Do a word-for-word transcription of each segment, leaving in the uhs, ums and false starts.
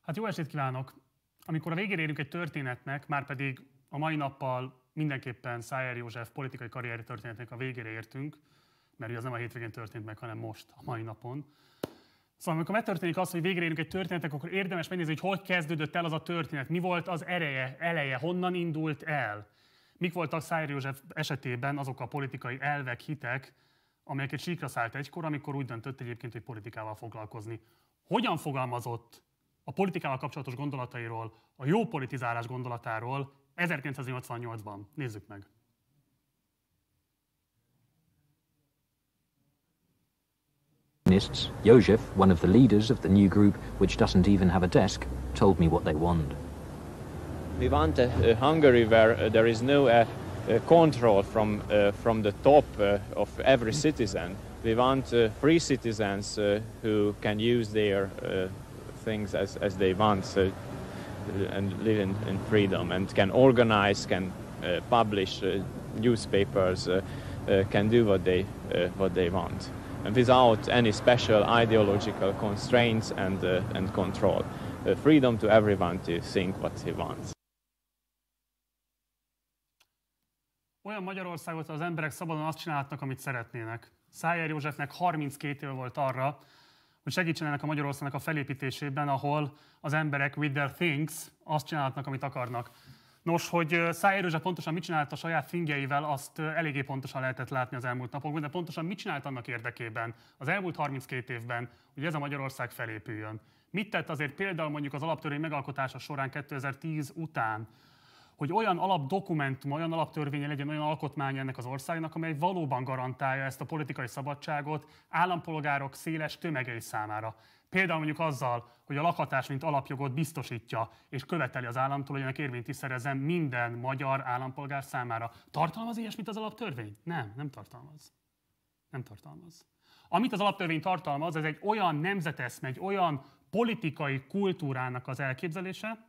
Hát jó estét kívánok! Amikor a végére érünk egy történetnek, márpedig a mai nappal mindenképpen Szájer József politikai karrier történetnek a végére értünk, mert ugye az nem a hétvégén történt meg, hanem most, a mai napon. Szóval amikor megtörténik az, hogy végére érünk egy történetnek, akkor érdemes megnézni, hogy hogy kezdődött el az a történet, mi volt az ereje, eleje, honnan indult el. Mik voltak Szájer József esetében azok a politikai elvek, hitek, amelyeket síkra szállt egykor, amikor úgy döntött egyébként, hogy politikával foglalkozni. Hogyan fogalmazott a politikával kapcsolatos gondolatairól, a jó politizálás gondolatáról ezerkilencszáznyolcvannyolcban? Nézzük meg! József, one of the leaders of the new group, which doesn't even have a desk, told me what they want. We want a, a Hungary where uh, there is no uh, uh, control from uh, from the top uh, of every citizen. We want uh, free citizens uh, who can use their uh, things as, as they want, so, uh, and live in, in freedom, and can organize, can uh, publish uh, newspapers, uh, uh, can do what they uh, what they want, and without any special ideological constraints and uh, and control. Uh, freedom to everyone to think what he wants. Olyan Magyarországot az emberek szabadon azt csinálhatnak, amit szeretnének. Szájer Józsefnek harminckét év volt arra, hogy segítsen ennek a Magyarországnak a felépítésében, ahol az emberek with their things azt csinálhatnak, amit akarnak. Nos, hogy Szájer József pontosan mit csinált a saját fingjeivel, azt eléggé pontosan lehetett látni az elmúlt napokban, de pontosan mit csinált annak érdekében az elmúlt harminckét évben, hogy ez a Magyarország felépüljön. Mit tett azért például mondjuk az alaptörvény megalkotása során kétezer-tíz után, hogy olyan alapdokumentum, olyan alaptörvénye legyen, olyan alkotmány ennek az országnak, amely valóban garantálja ezt a politikai szabadságot állampolgárok széles tömegei számára. Például mondjuk azzal, hogy a lakhatás mint alapjogot biztosítja, és követeli az államtól, hogy ennek érvényt is szerezzen minden magyar állampolgár számára. Tartalmaz ilyesmit az alaptörvény? Nem, nem tartalmaz. Nem tartalmaz. Amit az alaptörvény tartalmaz, ez egy olyan nemzeteszme, egy olyan politikai kultúrának az elképzelése,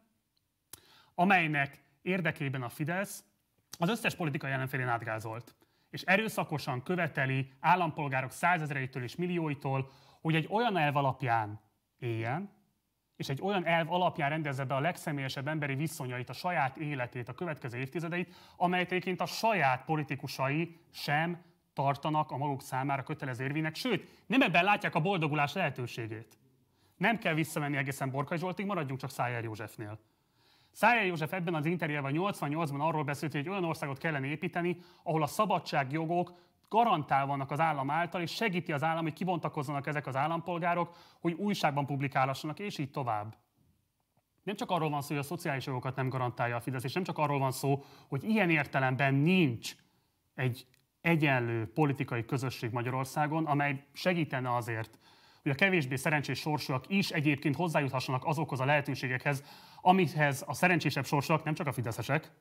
amelynek érdekében a Fidesz az összes politikai ellenfélén átgázolt, és erőszakosan követeli állampolgárok százezereitől és millióitól, hogy egy olyan elv alapján éljen, és egy olyan elv alapján rendezze be a legszemélyesebb emberi viszonyait, a saját életét, a következő évtizedeit, amelyet egyébként a saját politikusai sem tartanak a maguk számára kötelező érvénynek, sőt, nem ebben látják a boldogulás lehetőségét. Nem kell visszamenni egészen Borkai Zsoltig, maradjunk csak Szájer Józsefnél. Szájer József ebben az interjúban nyolcvannyolcban arról beszélt, hogy egy olyan országot kellene építeni, ahol a szabadságjogok garantálva vannak az állam által, és segíti az állam, hogy kibontakozzanak ezek az állampolgárok, hogy újságban publikálhassanak, és így tovább. Nem csak arról van szó, hogy a szociális jogokat nem garantálja a Fidesz, és nem csak arról van szó, hogy ilyen értelemben nincs egy egyenlő politikai közösség Magyarországon, amely segítene azért, hogy a kevésbé szerencsés sorsúak is egyébként hozzájuthassanak azokhoz a lehetőségekhez, amihez a szerencsésebb sorsúak, nem csak a fideszesek,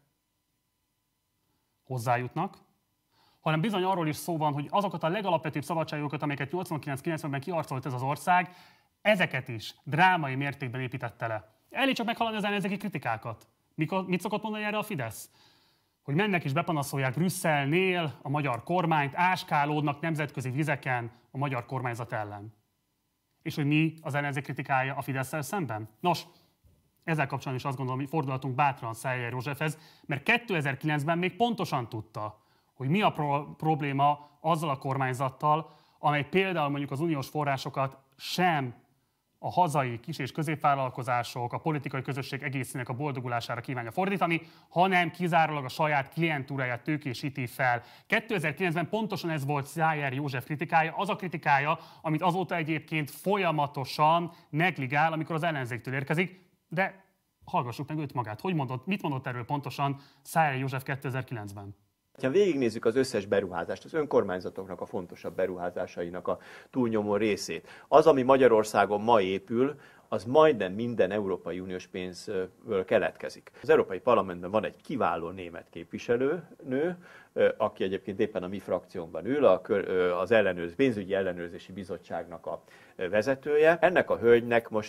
hozzájutnak, hanem bizony arról is szó van, hogy azokat a legalapvetőbb szabadságokat, amelyeket nyolcvankilenc-kilencvenben kiharcolt ez az ország, ezeket is drámai mértékben építette le. Elég csak meghaladni az ellenzéki kritikákat. Mikor, mit szokott mondani erre a Fidesz? Hogy mennek és bepanaszolják Brüsszelnél a magyar kormányt, áskálódnak nemzetközi vizeken a magyar kormányzat ellen. És hogy mi az ellenzék kritikája a Fidesszel szemben? Nos, ezzel kapcsolatban is azt gondolom, hogy fordulatunk bátran Szájer Józsefhez, mert kétezer-kilencben még pontosan tudta, hogy mi a pro- probléma azzal a kormányzattal, amely például mondjuk az uniós forrásokat sem a hazai kis- és középvállalkozások, a politikai közösség egészének a boldogulására kívánja fordítani, hanem kizárólag a saját klientúráját tőkésíti fel. kétezer-kilencben pontosan ez volt Szájer József kritikája, az a kritikája, amit azóta egyébként folyamatosan negligál, amikor az ellenzéktől érkezik, de hallgassuk meg őt magát. Hogy mondott, mit mondott erről pontosan Szájer József kétezer-kilencben? Ha végignézzük az összes beruházást, az önkormányzatoknak a fontosabb beruházásainak a túlnyomó részét, az, ami Magyarországon ma épül, az majdnem minden Európai Uniós pénzből keletkezik. Az Európai Parlamentben van egy kiváló német képviselőnő, aki egyébként éppen a mi frakciónkban ül, az ellenőrz, pénzügyi ellenőrzési bizottságnak a vezetője. Ennek a hölgynek most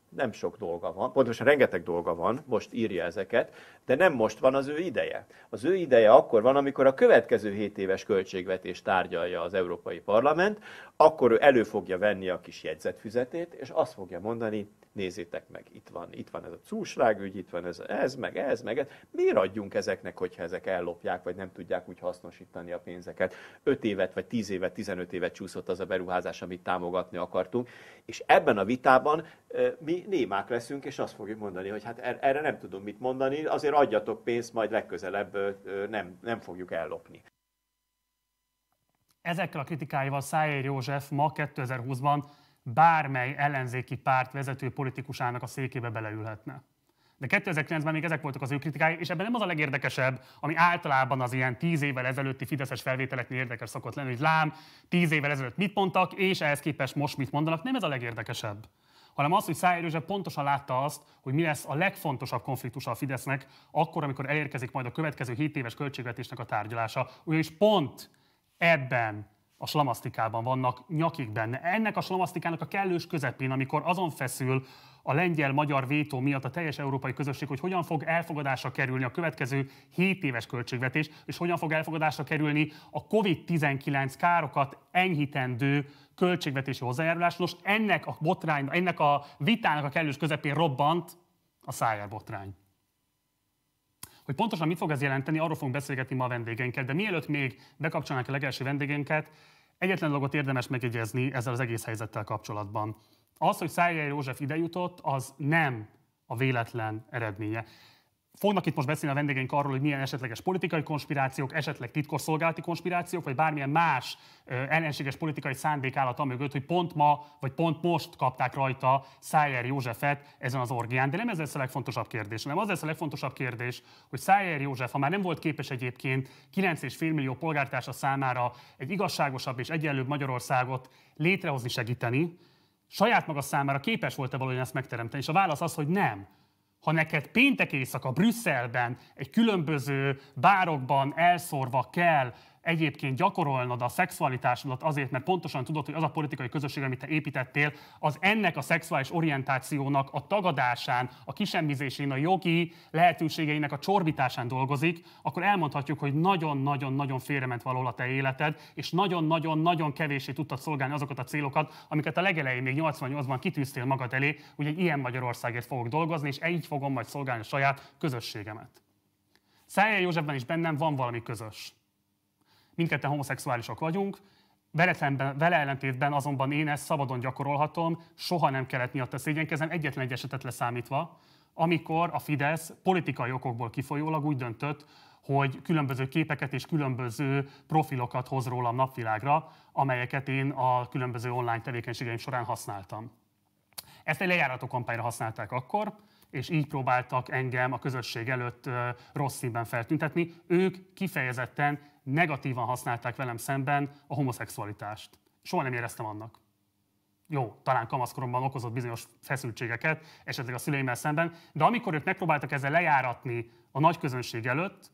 nem sok dolga van, pontosan rengeteg dolga van, most írja ezeket, de nem most van az ő ideje. Az ő ideje akkor van, amikor a következő hét éves költségvetést tárgyalja az Európai Parlament, akkor ő elő fogja venni a kis jegyzetfüzetét, és azt fogja mondani, nézzétek meg, itt van, itt van ez a Zuschlag-ügy, itt van ez, ez, meg ez, meg ez. Miért adjunk ezeknek, hogyha ezek ellopják, vagy nem tudják úgy hasznosítani a pénzeket? öt évet, vagy tíz évet, tizenöt évet csúszott az a beruházás, amit támogatni akartunk. És ebben a vitában mi némák leszünk, és azt fogjuk mondani, hogy hát erre nem tudom mit mondani, azért adjatok pénzt, majd legközelebb nem, nem fogjuk ellopni. Ezekkel a kritikáival Szájer József ma kétezer-húszban bármely ellenzéki párt vezető politikusának a székébe beleülhetne. De kétezer-kilencben még ezek voltak az ő kritikái, és ebben nem az a legérdekesebb, ami általában az ilyen tíz évvel ezelőtti fideszes felvételeknél érdekes szokott lenni, hogy lám, tíz évvel ezelőtt mit mondtak, és ehhez képest most mit mondanak. Nem ez a legérdekesebb, hanem az, hogy Szájer József pontosan látta azt, hogy mi lesz a legfontosabb konfliktusa a Fidesznek, akkor, amikor elérkezik majd a következő hét éves költségvetésnek a tárgyalása. Ugyanis pont ebben a slamasztikában vannak nyakig benne. Ennek a slamasztikának a kellős közepén, amikor azon feszül a lengyel-magyar vétó miatt a teljes európai közösség, hogy hogyan fog elfogadásra kerülni a következő hét éves költségvetés, és hogyan fog elfogadásra kerülni a kovid tizenkilenc károkat enyhítendő költségvetési hozzájárulás. Nos, ennek a botrány, ennek a vitának a kellős közepén robbant a Szájer botrány. Hogy pontosan mit fog ez jelenteni, arról fogunk beszélgetni ma a vendégeinkkel, de mielőtt még bekapcsolnánk a legelső vendégeinket, egyetlen dolgot érdemes megjegyezni ezzel az egész helyzettel kapcsolatban. Az, hogy Szájer József ide jutott, az nem a véletlen eredménye. Fognak itt most beszélni a vendégeink arról, hogy milyen esetleges politikai konspirációk, esetleg titkosszolgálati konspirációk, vagy bármilyen más ö, ellenséges politikai szándék állat mögött, hogy pont ma, vagy pont most kapták rajta Szájer Józsefet ezen az orgián. De nem ez lesz a legfontosabb kérdés, hanem az lesz a legfontosabb kérdés, hogy Szájer József, ha már nem volt képes egyébként kilenc egész öt millió polgártársa számára egy igazságosabb és egyenlőbb Magyarországot létrehozni, segíteni, saját maga számára képes volt-e valójában ezt megteremteni? És a válasz az, hogy nem. Ha neked péntek éjszaka Brüsszelben, egy különböző bárokban elszórva kell egyébként gyakorolnod a szexualitásodat azért, mert pontosan tudod, hogy az a politikai közösség, amit te építettél, az ennek a szexuális orientációnak a tagadásán, a kisemmizésén, a jogi lehetőségeinek a csorbításán dolgozik, akkor elmondhatjuk, hogy nagyon-nagyon-nagyon félrement valahol a te életed, és nagyon-nagyon-nagyon kevéssé tudtad szolgálni azokat a célokat, amiket a legelején még nyolcvannyolcban kitűztél magad elé, hogy egy ilyen Magyarországért fogok dolgozni, és így fogom majd szolgálni a saját közösségemet. Szájer Józsefben is bennem van valami közös. Mindketten homoszexuálisok vagyunk, vele ellentétben azonban én ezt szabadon gyakorolhatom, soha nem kellett miatta szégyenkezem, egyetlen egy esetet leszámítva, amikor a Fidesz politikai okokból kifolyólag úgy döntött, hogy különböző képeket és különböző profilokat hoz rólam napvilágra, amelyeket én a különböző online tevékenységeim során használtam. Ezt egy lejárató kampányra használták akkor, és így próbáltak engem a közösség előtt rossz színben feltüntetni. Ők kifejezetten negatívan használták velem szemben a homoszexualitást. Soha nem éreztem annak. Jó, talán kamaszkoromban okozott bizonyos feszültségeket, esetleg a szüleimmel szemben, de amikor ők megpróbáltak ezzel lejáratni a nagy közönség előtt,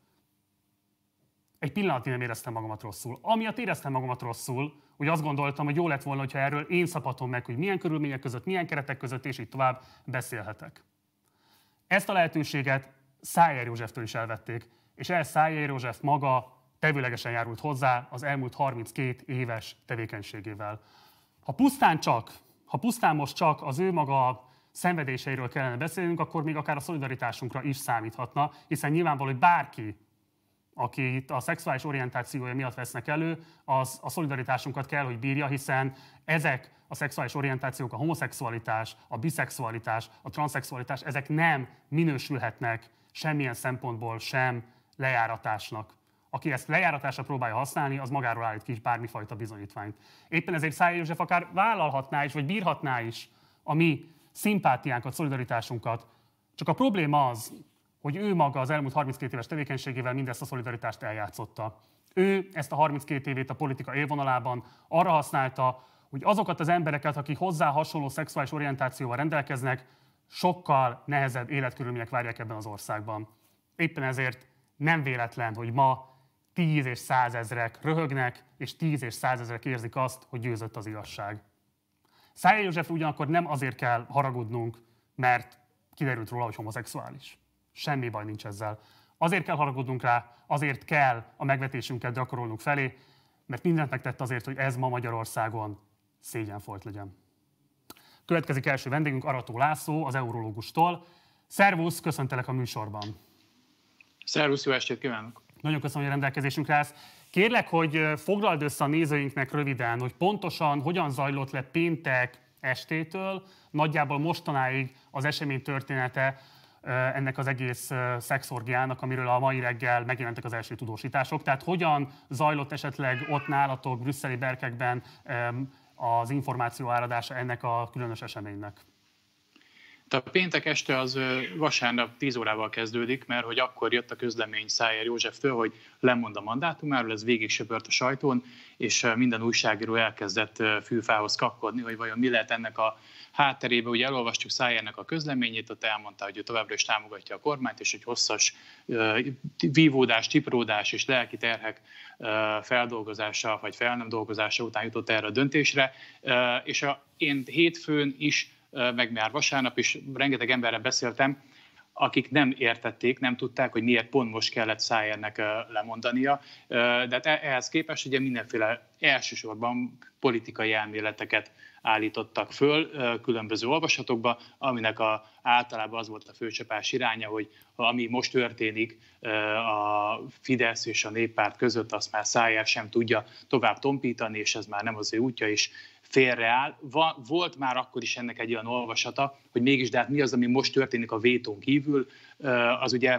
egy pillanatig nem éreztem magamat rosszul. Amiatt éreztem magamat rosszul, hogy azt gondoltam, hogy jó lett volna, hogyha erről én szabhatom meg, hogy milyen körülmények között, milyen keretek között, és így tovább beszélhetek. Ezt a lehetőséget Szájer Józseftől is elvették, és ehhez Szájer József maga tevőlegesen járult hozzá az elmúlt harminckét éves tevékenységével. Ha pusztán csak, ha pusztán most csak az ő maga szenvedéseiről kellene beszélnünk, akkor még akár a szolidaritásunkra is számíthatna, hiszen nyilvánvaló, hogy bárki, aki itt a szexuális orientációja miatt vesznek elő, az a szolidaritásunkat kell, hogy bírja, hiszen ezek a szexuális orientációk, a homoszexualitás, a biszexualitás, a transzexualitás, ezek nem minősülhetnek semmilyen szempontból sem lejáratásnak. Aki ezt lejáratásra próbálja használni, az magáról állít ki is bármifajta bizonyítványt. Éppen ezért Szájer József akár vállalhatná is, vagy bírhatná is a mi szimpátiánkat, szolidaritásunkat. Csak a probléma az, hogy ő maga az elmúlt harminckét éves tevékenységével mindezt a szolidaritást eljátszotta. Ő ezt a harminckét évét a politika élvonalában arra használta, hogy azokat az embereket, akik hozzá hasonló szexuális orientációval rendelkeznek, sokkal nehezebb életkörülmények várják ebben az országban. Éppen ezért nem véletlen, hogy ma tíz és százezrek röhögnek, és tíz és százezrek érzik azt, hogy győzött az igazság. Szájer József ugyanakkor nem azért kell haragudnunk, mert kiderült róla, hogy homoszexuális. Semmi baj nincs ezzel. Azért kell haragudnunk rá, azért kell a megvetésünket gyakorolnunk felé, mert mindent megtett azért, hogy ez ma Magyarországon szégyenfolt legyen. Következik első vendégünk Arató László, az Eurológustól. Szervusz, köszöntelek a műsorban. Szervusz, jó estét kívánok! Nagyon köszönöm, hogy rendelkezésünkre állsz. Kérlek, hogy foglald össze a nézőinknek röviden, hogy pontosan hogyan zajlott le péntek estétől, nagyjából mostanáig az esemény története ennek az egész szexorgiának, amiről a mai reggel megjelentek az első tudósítások. Tehát hogyan zajlott esetleg ott nálatok, brüsszeli berkekben az információ áradása ennek a különös eseménynek? A péntek este az vasárnap tíz órával kezdődik, mert hogy akkor jött a közlemény Szájer Józseftől, hogy lemond a mandátumáról, ez végig söpört a sajtón, és minden újságíró elkezdett fülfához kapkodni, hogy vajon mi lehet ennek a hátterébe. Ugye elolvastuk Szájernek a közleményét, ott elmondta, hogy ő továbbra is támogatja a kormányt, és hogy hosszas vívódás, tipródás és lelki terhek feldolgozása, vagy fel nem dolgozása után jutott erre a döntésre. És a, én hétfőn is, meg már vasárnap is rengeteg emberrel beszéltem, akik nem értették, nem tudták, hogy miért pont most kellett Szájernek lemondania. De ehhez képest ugye mindenféle elsősorban politikai elméleteket állítottak föl különböző olvasatokba, aminek a, általában az volt a főcsapás iránya, hogy ami most történik a Fidesz és a Néppárt között, azt már Szájer sem tudja tovább tompítani, és ez már nem az ő útja is, félreáll. Volt már akkor is ennek egy olyan olvasata, hogy mégis, de hát mi az, ami most történik a vétón kívül, az ugye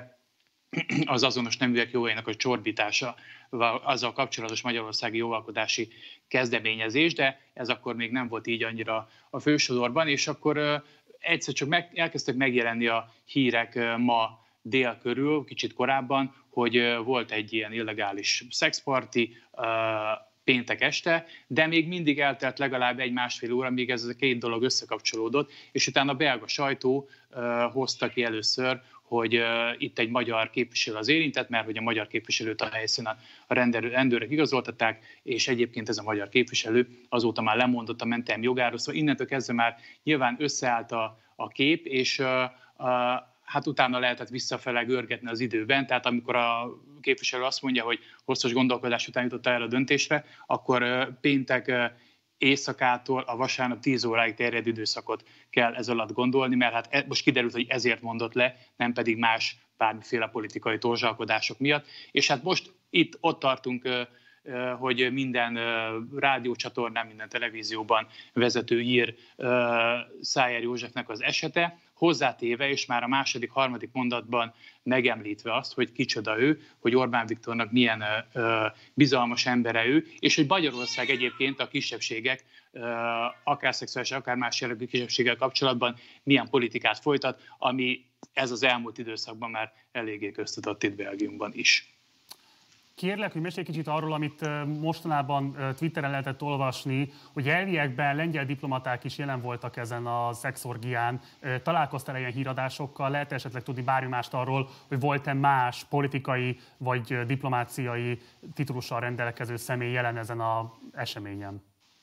az azonos neműek jogainak a csorbítása, azzal kapcsolatos magyarországi jogalkotási kezdeményezés, de ez akkor még nem volt így annyira a fősodorban, és akkor egyszer csak meg, elkezdtek megjelenni a hírek ma dél körül, kicsit korábban, hogy volt egy ilyen illegális szexparti, péntek este, de még mindig eltelt legalább egy-másfél óra, míg ez a két dolog összekapcsolódott, és utána a belga sajtó uh, hozta ki először, hogy uh, itt egy magyar képviselő az érintett, mert hogy a magyar képviselőt a helyszínen a rendőrök igazoltatták, és egyébként ez a magyar képviselő azóta már lemondott a mentelmi jogáról, szóval innentől kezdve már nyilván összeállt a, a kép, és uh, uh, hát utána lehetett visszafele görgetni az időben, tehát amikor a képviselő azt mondja, hogy hosszas gondolkodás után jutott erre a döntésre, akkor péntek éjszakától a vasárnap tíz óráig terjedő időszakot kell ez alatt gondolni, mert hát most kiderült, hogy ezért mondott le, nem pedig más bármiféle politikai torzsalkodások miatt. És hát most itt ott tartunk, hogy minden rádiócsatornán, minden televízióban vezető ír Szájer Józsefnek az esete, hozzátéve, és már a második, harmadik mondatban megemlítve azt, hogy kicsoda ő, hogy Orbán Viktornak milyen ö, bizalmas embere ő, és hogy Magyarország egyébként a kisebbségek, ö, akár szexuális, akár más jellegű kisebbséggel kapcsolatban milyen politikát folytat, ami ez az elmúlt időszakban már eléggé köztudott itt Belgiumban is. Kérlek, hogy mesélj kicsit arról, amit mostanában Twitteren lehetett olvasni, hogy elviekben lengyel diplomaták is jelen voltak ezen a szexorgián. Találkoztál ilyen híradásokkal? Lehet esetleg tudni bármi mást arról, hogy volt-e más politikai vagy diplomáciai titulussal rendelkező személy jelen ezen az eseményen?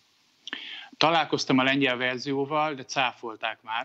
Találkoztam a lengyel verzióval, de cáfolták már.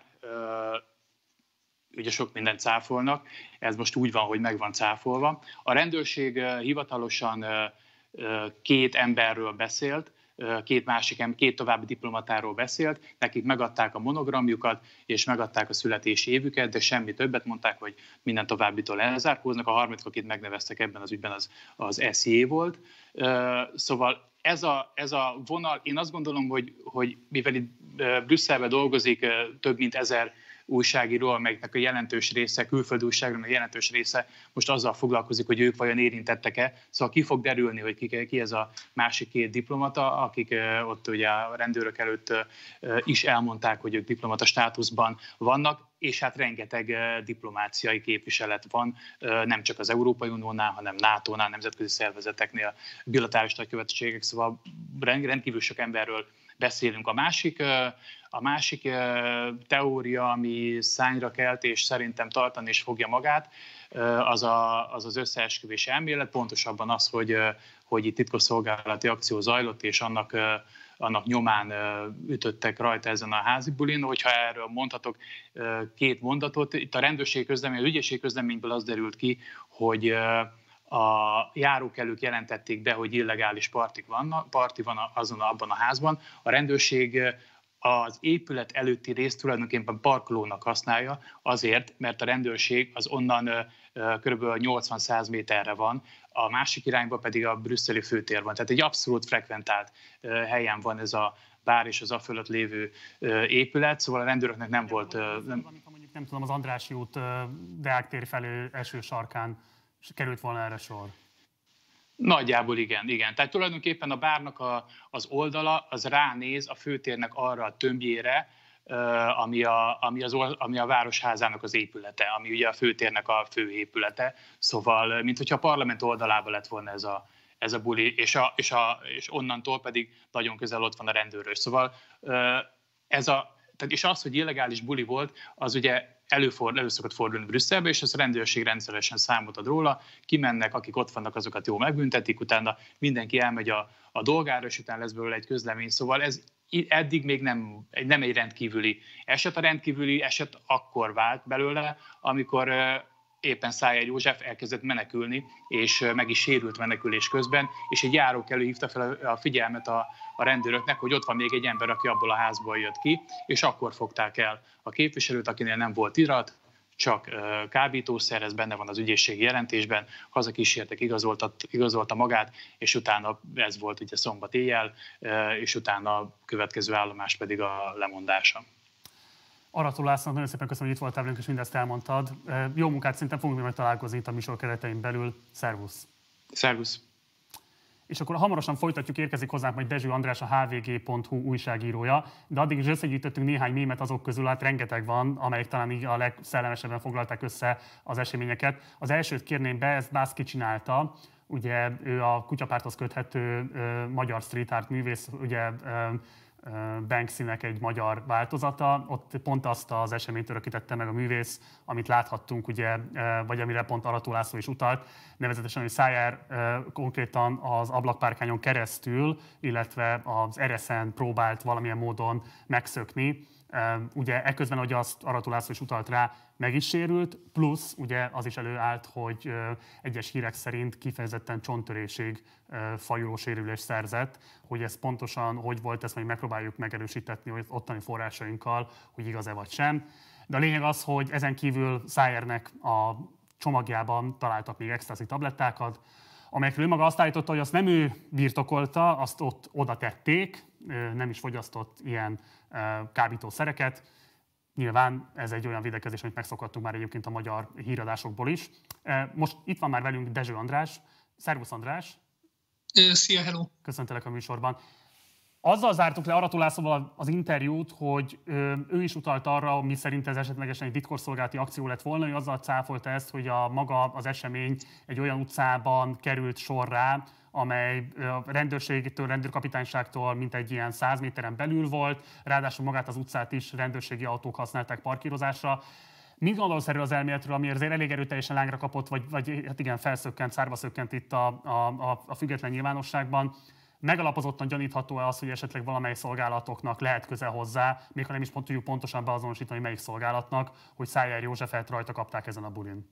Ugye sok mindent cáfolnak, ez most úgy van, hogy meg van cáfolva. A rendőrség hivatalosan két emberről beszélt, két másik, két további diplomatáról beszélt, nekik megadták a monogramjukat, és megadták a születési évüket, de semmi többet, mondták, hogy minden továbbitól elzárkóznak. A harmadik, akit megneveztek ebben az ügyben, az, az es jé volt. Szóval ez a, ez a vonal, én azt gondolom, hogy, hogy mivel itt Brüsszelben dolgozik több mint ezer újságíró, amelyeknek a jelentős része, külföldi újságírónak a jelentős része most azzal foglalkozik, hogy ők vajon érintettek-e. Szóval ki fog derülni, hogy ki, ki ez a másik két diplomata, akik ott ugye a rendőrök előtt is elmondták, hogy ők diplomata státuszban vannak, és hát rengeteg diplomáciai képviselet van, nem csak az Európai Uniónál, hanem nátónál, nemzetközi szervezeteknél, bilaterális nagykövetségek, szóval rendkívül sok emberről beszélünk. A másik, a másik teória, ami szányra kelt, és szerintem tartani is fogja magát, az a, az, az összeesküvés elmélet, pontosabban az, hogy, hogy itt titkosszolgálati akció zajlott, és annak annak nyomán ütöttek rajta ezen a házi bulin. Hogyha erről mondhatok két mondatot, itt a rendőrség közlemény, az ügyészség közleményből az derült ki, hogy a járókelők jelentették be, hogy illegális partik vannak, parti van azon abban a házban. A rendőrség az épület előtti részt tulajdonképpen parkolónak használja azért, mert a rendőrség az onnan kb. nyolcvan-száz méterre van, a másik irányba pedig a brüsszeli főtér van. Tehát egy abszolút frekventált helyen van ez a bár és az a fölött lévő épület, szóval a rendőröknek nem volt... Nem, mondjuk nem tudom, az Andrássy út Deák tér felé eső sarkán került volna erre sor. Nagyjából igen, igen. Tehát tulajdonképpen a bárnak a, az oldala, az ránéz a főtérnek arra a tömbjére, ami a, ami, az, ami a városházának az épülete, ami ugye a főtérnek a fő épülete. Szóval, mint hogyha a parlament oldalába lett volna ez a, ez a buli, és, a, és, a, és onnantól pedig nagyon közel ott van a rendőrös. Szóval ez a, tehát és az, hogy illegális buli volt, az ugye előfordul, elő szokott fordulni Brüsszelbe, és ez a rendőrség rendszeresen számot ad róla, kimennek, akik ott vannak, azokat jól megbüntetik, utána mindenki elmegy a, a dolgára, és utána lesz belőle egy közlemény. Szóval ez eddig még nem, nem egy rendkívüli eset. A rendkívüli eset akkor vált belőle, amikor éppen Szájer József elkezdett menekülni, és meg is sérült menekülés közben, és egy járókelő hívta fel a figyelmet a, a rendőröknek, hogy ott van még egy ember, aki abból a házból jött ki, és akkor fogták el a képviselőt, akinél nem volt irat, csak kábítószer, ez benne van az ügyészségi jelentésben, hazakísértek, igazolta, igazolta magát, és utána ez volt ugye szombat éjjel, és utána a következő állomás pedig a lemondása. Arató Lászlónak nagyon szépen köszönöm, hogy itt voltál velünk, és mindezt elmondtad. Jó munkát, szerintem fogunk még találkozni itt a műsor keretein belül. Szervusz! Szervusz! És akkor hamarosan folytatjuk, érkezik hozzánk majd Dezső András, a há vé gé pont hú újságírója, de addig is összegyűjtöttünk néhány mémet azok közül, hát rengeteg van, amelyek talán így a legszellemesebben foglalták össze az eseményeket. Az elsőt kérném be, ezt Bászki csinálta, ugye ő a Kutyapárthoz köthető ö, magyar street art művész, ugye ö, Banksynek egy magyar változata, ott pont azt az eseményt örökítette meg a művész, amit láthattunk, ugye, vagy amire pont Arató László is utalt, nevezetesen, hogy Szájer konkrétan az ablakpárkányon keresztül, illetve az ereszen próbált valamilyen módon megszökni. Ugye ekközben, hogy azt Arató László is utalt rá, meg is sérült, plusz ugye az is előállt, hogy egyes hírek szerint kifejezetten csonttörésig fajuló sérülést szerzett, hogy ez pontosan hogy volt, ezt majd megpróbáljuk megerősítetni hogy ottani forrásainkkal, hogy igaz-e vagy sem. De a lényeg az, hogy ezen kívül Szájernek a csomagjában találtak még extazi tablettákat, amelyekről ő maga azt állította, hogy azt nem ő birtokolta, azt ott oda tették, nem is fogyasztott ilyen kábítószereket. Nyilván ez egy olyan védekezés, amit megszokhattunk már egyébként a magyar híradásokból is. Most itt van már velünk Dezső András. Szervusz András! Szia, hello! Köszöntelek a műsorban. Azzal zártuk le Arató Lászlóval az interjút, hogy ő is utalt arra, mi szerint ez esetlegesen egy titkosszolgálati akció lett volna, hogy azzal cáfolta ezt, hogy a maga az esemény egy olyan utcában került sorrá, amely a rendőrségtől, rendőrkapitányságtól mintegy ilyen száz méteren belül volt, ráadásul magát az utcát is rendőrségi autók használták parkírozásra. Mit gondolsz erről az elméletről, ami azért elég erőteljesen lángra kapott, vagy, vagy hát igen, felszökkent, szárba szökkent itt a, a, a független nyilvánosságban? Megalapozottan gyanítható-e az, hogy esetleg valamely szolgálatoknak lehet köze hozzá, még ha nem is pont tudjuk pontosan beazonosítani, melyik szolgálatnak, hogy Szájer Józsefet rajta kapták ezen a bulin?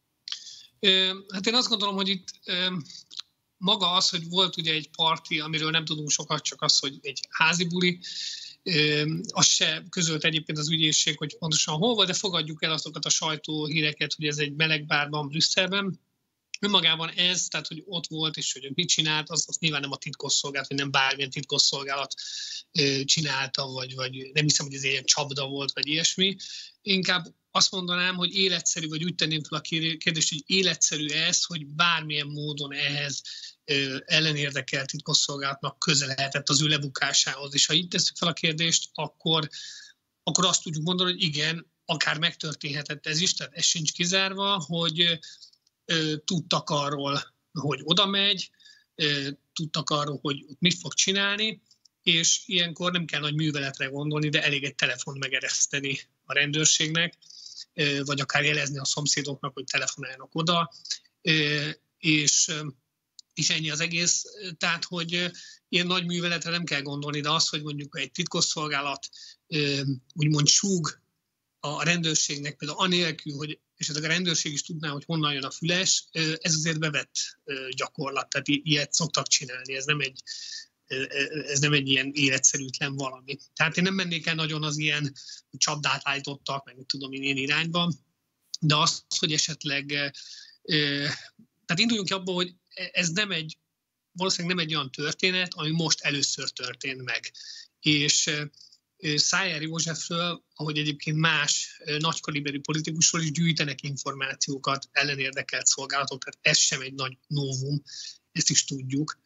Hát én azt gondolom, hogy itt maga az, hogy volt ugye egy parti, amiről nem tudunk sokat, csak az, hogy egy házi buli, azt se közölt egyébként az ügyészség, hogy pontosan hol volt, de fogadjuk el azokat a sajtóhíreket, hogy ez egy melegbárban Brüsszelben. Önmagában ez, tehát hogy ott volt és hogy mit csinált, az, az nyilván nem a titkosszolgálat, vagy nem bármilyen titkosszolgálat csinálta, vagy, vagy nem hiszem, hogy ez ilyen csapda volt, vagy ilyesmi. Inkább azt mondanám, hogy életszerű, vagy úgy tenném fel a kérdést, hogy életszerű ez, hogy bármilyen módon ehhez ellenérdekelt titkosszolgálatnak köze lehetett az ő lebukásához. És ha így tesszük fel a kérdést, akkor, akkor azt tudjuk mondani, hogy igen, akár megtörténhetett ez is, tehát ez sincs kizárva, hogy tudtak arról, hogy oda megy, tudtak arról, hogy mit fog csinálni, és ilyenkor nem kell nagy műveletre gondolni, de elég egy telefont megereszteni a rendőrségnek, vagy akár jelezni a szomszédoknak, hogy telefonáljanak oda, és, és ennyi az egész. Tehát, hogy ilyen nagy műveletre nem kell gondolni, de az, hogy mondjuk egy titkosszolgálat úgymond súg a rendőrségnek, például anélkül, hogy esetleg a rendőrség is tudná, hogy honnan jön a füles, ez azért bevett gyakorlat, tehát ilyet szoktak csinálni, ez nem egy, ez nem egy ilyen életszerűtlen valami. Tehát én nem mennék el nagyon az ilyen csapdát állítottak, meg tudom én ilyen irányban, de az, hogy esetleg, tehát induljunk ki abból, hogy ez nem egy, valószínűleg nem egy olyan történet, ami most először történt meg. És Szájer Józsefről, ahogy egyébként más nagykaliberű politikusról is gyűjtenek információkat, ellenérdekelt szolgálatok, tehát ez sem egy nagy novum, ezt is tudjuk.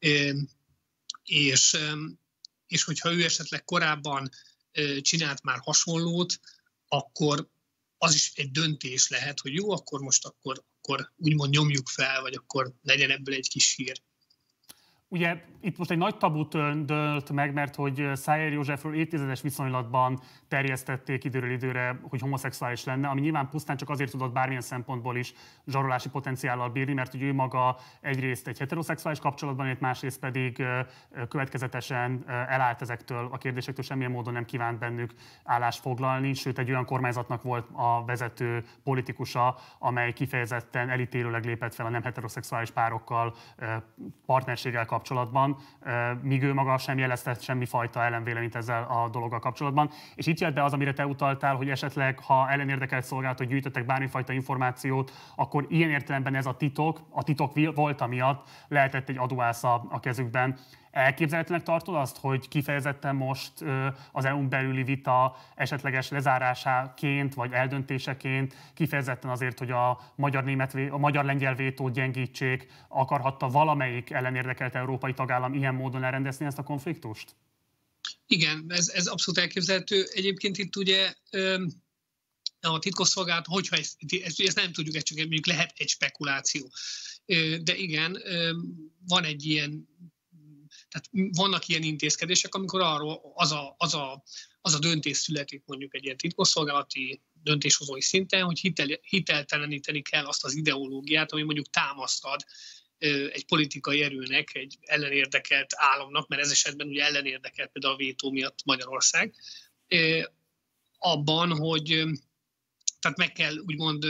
És, és hogyha ő esetleg korábban csinált már hasonlót, akkor az is egy döntés lehet, hogy jó, akkor most akkor, akkor úgymond nyomjuk fel, vagy akkor legyen ebből egy kis hír. Ugye itt most egy nagy tabut dölt meg, mert hogy Szájer Józsefről évtizedes viszonylatban terjesztették időről időre, hogy homoszexuális lenne, ami nyilván pusztán csak azért tudott bármilyen szempontból is zsarolási potenciállal bírni, mert hogy ő maga egyrészt egy heteroszexuális kapcsolatban élt, másrészt pedig következetesen elállt ezektől a kérdésektől, semmilyen módon nem kívánt bennük állást foglalni, sőt egy olyan kormányzatnak volt a vezető politikusa, amely kifejezetten elítélőleg lépett fel a nem heteroszexuális párokkal, partnerséggel kapcsolatban, míg ő maga sem jelezte semmifajta ellenvéleményt ezzel a dologgal kapcsolatban. És itt jött be az, amire te utaltál, hogy esetleg, ha ellenérdekelt szolgálatok gyűjtöttek bármifajta információt, akkor ilyen értelemben ez a titok, a titok volta miatt lehetett egy adóásza a kezükben. Elképzelhetőnek tartod azt, hogy kifejezetten most az é u-n belüli vita esetleges lezárásáként vagy eldöntéseként, kifejezetten azért, hogy a magyar-német, a magyar-lengyel vétót gyengítsék, akarhatta valamelyik ellenérdekelt európai tagállam ilyen módon elrendezni ezt a konfliktust? Igen, ez, ez abszolút elképzelhető. Egyébként itt ugye a titkosszolgálat, hogyha ezt, ezt, ezt nem tudjuk, ez csak mondjuk lehet egy spekuláció. De igen, van egy ilyen, tehát vannak ilyen intézkedések, amikor arról az a, az a, az a döntés születik mondjuk egy ilyen titkosszolgálati döntéshozói szinten, hogy hitel, hitelteleníteni kell azt az ideológiát, ami mondjuk támasztad egy politikai erőnek, egy ellenérdekelt államnak, mert ez esetben ugye ellenérdekelt például a vétó miatt Magyarország, abban, hogy tehát meg kell úgymond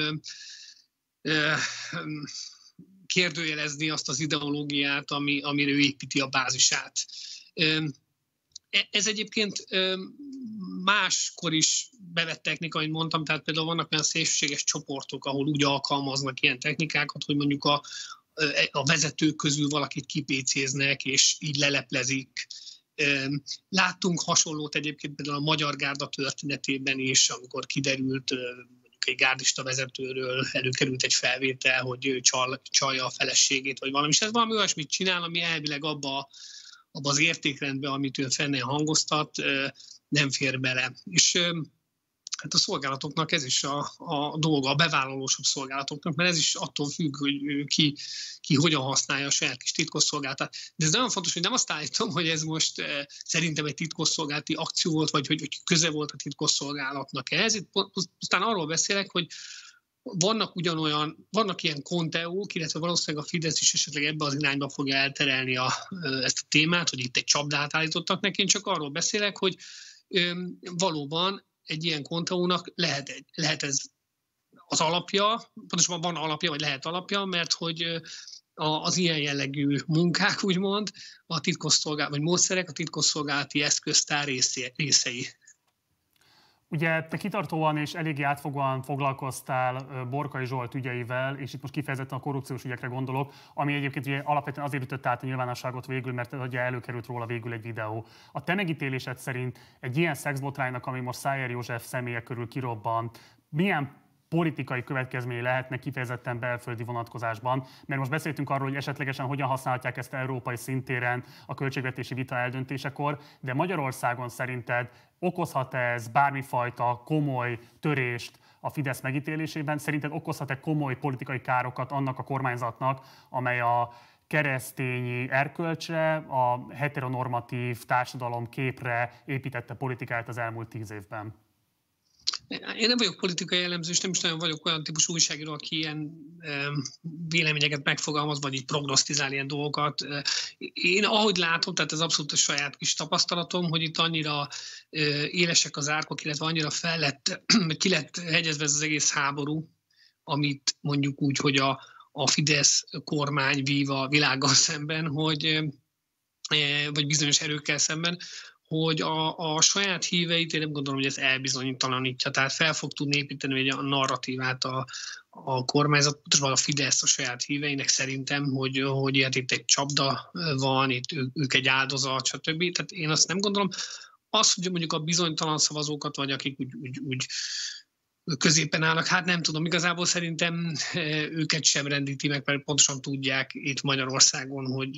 kérdőjelezni azt az ideológiát, ami, amire ő építi a bázisát. Ez egyébként máskor is bevett technika, ahogy mondtam, tehát például vannak olyan szélsőséges csoportok, ahol úgy alkalmaznak ilyen technikákat, hogy mondjuk a, a vezetők közül valakit kipécéznek, és így leleplezik. Láttunk hasonlót egyébként például a Magyar Gárda történetében is, amikor kiderült, egy gárdista vezetőről előkerült egy felvétel, hogy csal, csalja a feleségét, vagy valami. És ez valami olyasmit csinál, ami elvileg abba, abba az értékrendbe, amit ő fennél hangoztat, nem fér bele. És hát a szolgálatoknak ez is a, a dolga, a bevállalósabb szolgálatoknak, mert ez is attól függ, hogy ki, ki hogyan használja a saját kis titkosszolgálatát. De ez nagyon fontos, hogy nem azt állítom, hogy ez most eh, szerintem egy titkosszolgálati akció volt, vagy hogy, hogy köze volt a titkosszolgálatnak ehhez. Itt aztán arról beszélek, hogy vannak ugyanolyan, vannak ilyen konteók, illetve valószínűleg a Fidesz is esetleg ebbe az irányba fogja elterelni a, ezt a témát, hogy itt egy csapdát állítottak neki. Én csak arról beszélek, hogy eh, valóban egy ilyen konteónak lehet, egy, lehet ez az alapja, pontosabban van alapja, vagy lehet alapja, mert hogy az ilyen jellegű munkák, úgymond, a titkosszolgálat, vagy módszerek a titkosszolgálati eszköztár részei. Ugye te kitartóan és eléggé átfogóan foglalkoztál Borkai Zsolt ügyeivel, és itt most kifejezetten a korrupciós ügyekre gondolok, ami egyébként ugye alapvetően azért ütött át a nyilvánosságot végül, mert ugye előkerült róla végül egy videó. A te megítélésed szerint egy ilyen szexbotránynak, ami most Szájer József személye körül kirobban, milyen politikai következményei lehetnek kifejezetten belföldi vonatkozásban, mert most beszéltünk arról, hogy esetlegesen hogyan használhatják ezt európai szintéren a költségvetési vita eldöntésekor, de Magyarországon szerinted okozhat ez bármifajta komoly törést a Fidesz megítélésében? Szerinted okozhat-e komoly politikai károkat annak a kormányzatnak, amely a keresztényi erkölcsre, a heteronormatív társadalom képre építette politikát az elmúlt tíz évben? Én nem vagyok politikai elemző, és nem is nagyon vagyok olyan típusú újságíró, aki ilyen véleményeket megfogalmaz, vagy így prognosztizál ilyen dolgokat. Én ahogy látom, tehát ez abszolút a saját kis tapasztalatom, hogy itt annyira élesek az árkok, illetve annyira fel lett, ki lett hegyezve ez az egész háború, amit mondjuk úgy, hogy a, a Fidesz kormány vív a világgal szemben, hogy, vagy bizonyos erőkkel szemben, hogy a, a saját híveit, én nem gondolom, hogy ez elbizonytalanítja. Tehát fel fog tudni építeni egy a narratívát a, a kormányzat, pontosan a Fidesz a saját híveinek szerintem, hogy, hogy ilyet itt egy csapda van, itt ő, ők egy áldozat, stb. Tehát én azt nem gondolom. Az, hogy mondjuk a bizonytalan szavazókat, vagy akik úgy, úgy, úgy középen állnak, hát nem tudom, igazából szerintem őket sem rendíti meg, mert pontosan tudják itt Magyarországon, hogy,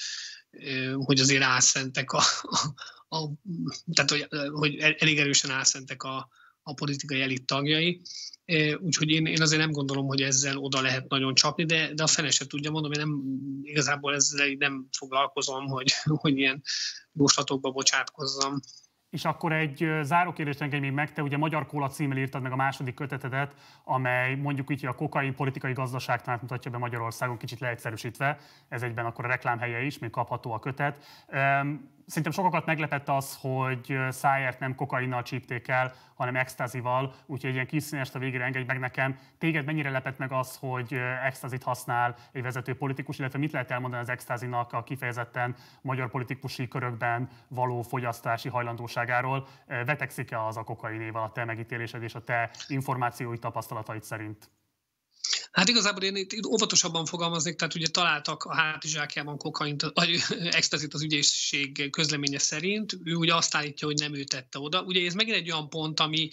hogy azért álszentek a, a, a tehát hogy, hogy elég erősen álszentek a, a politikai elit tagjai. Úgyhogy én, én azért nem gondolom, hogy ezzel oda lehet nagyon csapni, de, de a fene se tudja, mondom, én nem, igazából ezzel nem foglalkozom, hogy, hogy ilyen jóslatokba bocsátkozzam. És akkor egy záró kérdést engedj még meg, te ugye Magyar Kóla címmel írtad meg a második kötetedet, amely mondjuk így a kokain politikai gazdaságtanát mutatja be Magyarországon, kicsit leegyszerűsítve, ez egyben akkor a reklámhelye is, még kapható a kötet. Szerintem sokakat meglepett az, hogy Szájert nem kokainnal csípték el, hanem extázival, úgyhogy egy ilyen kis színest a végére engedj meg nekem. Téged mennyire lepett meg az, hogy extázit használ egy vezető politikus, illetve mit lehet elmondani az extázinak a kifejezetten magyar politikusi körökben való fogyasztási hajlandóságáról? Vetekszik-e az a kokainéval a te megítélésed és a te információi tapasztalataid szerint? Hát igazából én itt óvatosabban fogalmaznék, tehát ugye találtak a hátizsákjában kokaint, vagy extazit az ügyészség közleménye szerint, ő ugye azt állítja, hogy nem ő tette oda. Ugye ez megint egy olyan pont, ami,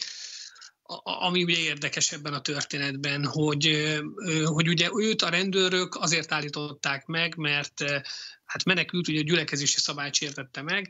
ami ugye érdekes ebben a történetben, hogy, hogy ugye őt a rendőrök azért állították meg, mert hát menekült, ugye a gyülekezési szabályt sértette meg.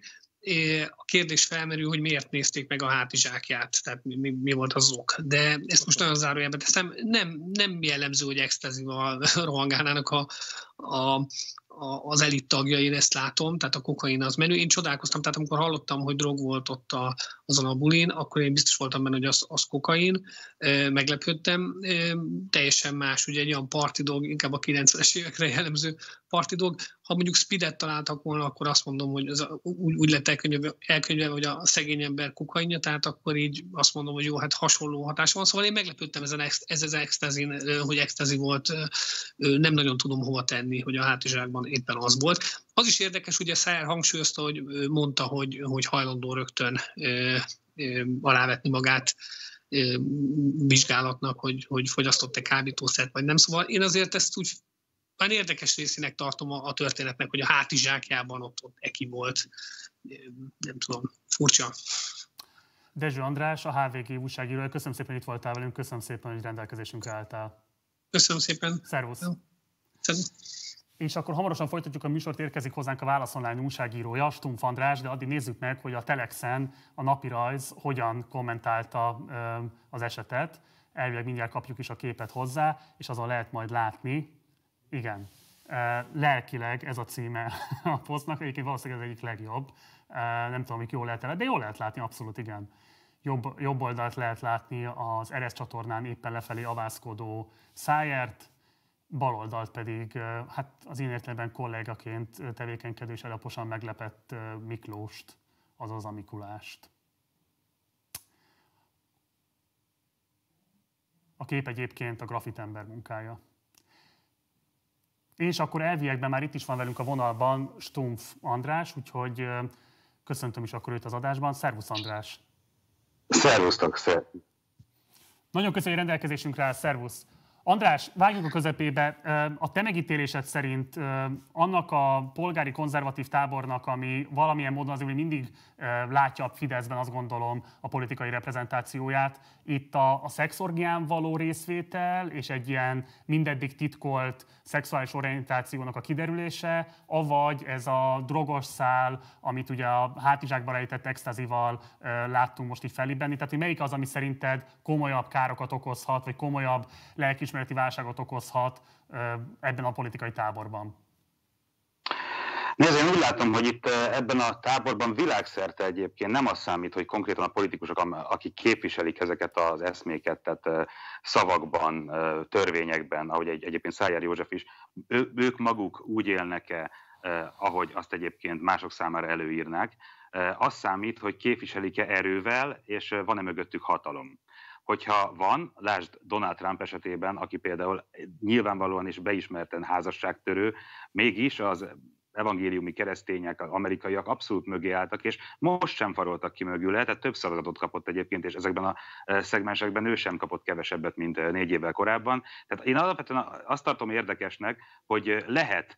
A kérdés felmerül, hogy miért nézték meg a hátizsákját, tehát mi, mi, mi volt az ok. De ezt most nagyon zárójelben teszem, nem, nem jellemző, hogy extázival rohangálnának a, a, a, az elit tagjai, én ezt látom, tehát a kokain az menő. Én csodálkoztam, tehát amikor hallottam, hogy drog volt ott a, azon a bulin, akkor én biztos voltam benne, hogy az, az kokain, meglepődtem. Teljesen más, ugye egy olyan party dog, inkább a kilencvenes évekre jellemző party dog. Ha mondjuk speedet találtak volna, akkor azt mondom, hogy az úgy, úgy lett elkönyvelve, hogy a szegény ember kokainja, tehát akkor így azt mondom, hogy jó, hát hasonló hatás van. Szóval én meglepődtem ezen ez az extazin, hogy extazi volt, nem nagyon tudom hova tenni, hogy a hátizsákban éppen az volt. Az is érdekes, ugye Szájer hangsúlyozta, hogy mondta, hogy, hogy hajlandó rögtön alávetni magát vizsgálatnak, hogy, hogy fogyasztott-e kábítószert, vagy nem. Szóval én azért ezt úgy már érdekes részének tartom a, a történetnek, hogy a hátizsákjában ott, ott eki volt. Nem tudom, furcsa. Dezső András, a há vé gé újságírója. Köszönöm szépen, hogy itt voltál velünk, köszönöm szépen, hogy rendelkezésünkre álltál. Köszönöm szépen. Szervusz. Szervusz. És akkor hamarosan folytatjuk a műsort, érkezik hozzánk a Válasz Online újságírója, Stumpf András, de addig nézzük meg, hogy a Telexen a Napirajz hogyan kommentálta az esetet. Elvileg mindjárt kapjuk is a képet hozzá, és azon lehet majd látni. Igen, lelkileg ez a címe a posztnak, egyébként valószínűleg ez egyik legjobb. Nem tudom, hogy jól lehet el, de jól lehet látni, abszolút igen. Jobb, jobb oldalt lehet látni az Eresz csatornán éppen lefelé avászkodó Szájert, bal oldalt pedig hát az én értelemben kollégaként tevékenykedő és alaposan meglepett Miklóst, azaz a Mikulást. A kép egyébként a grafitember munkája. És akkor elviekben már itt is van velünk a vonalban Stumpf András, úgyhogy köszöntöm is akkor őt az adásban. Szervusz András! Szervusztok, szervusz! Nagyon köszönjük, hogy rendelkezésünkre áll, szervusz! András, vágjunk a közepébe. A te megítélésed szerint annak a polgári konzervatív tábornak, ami valamilyen módon azért mindig látja a Fideszben, azt gondolom, a politikai reprezentációját, itt a, a szexorgián való részvétel és egy ilyen mindeddig titkolt szexuális orientációnak a kiderülése, avagy ez a drogos szál, amit ugye a hátizsákba rejtett extázival láttunk most így felibbenni. Tehát, hogy melyik az, ami szerinted komolyabb károkat okozhat, vagy komolyabb lelkiismereti válságot okozhat ebben a politikai táborban? Nézd, én úgy látom, hogy itt ebben a táborban világszerte egyébként nem az számít, hogy konkrétan a politikusok, akik képviselik ezeket az eszméket, tehát szavakban, törvényekben, ahogy egy, egyébként Szájer József is, ő, ők maguk úgy élnek-e, ahogy azt egyébként mások számára előírnák. Az számít, hogy képviselik-e erővel, és van-e mögöttük hatalom. Hogyha van, lásd Donald Trump esetében, aki például nyilvánvalóan és beismerten házasságtörő, mégis az evangéliumi keresztények, amerikaiak abszolút mögé álltak, és most sem faroltak ki mögül, tehát több szavazatot kapott egyébként, és ezekben a szegmensekben ő sem kapott kevesebbet, mint négy évvel korábban. Tehát én alapvetően azt tartom érdekesnek, hogy lehet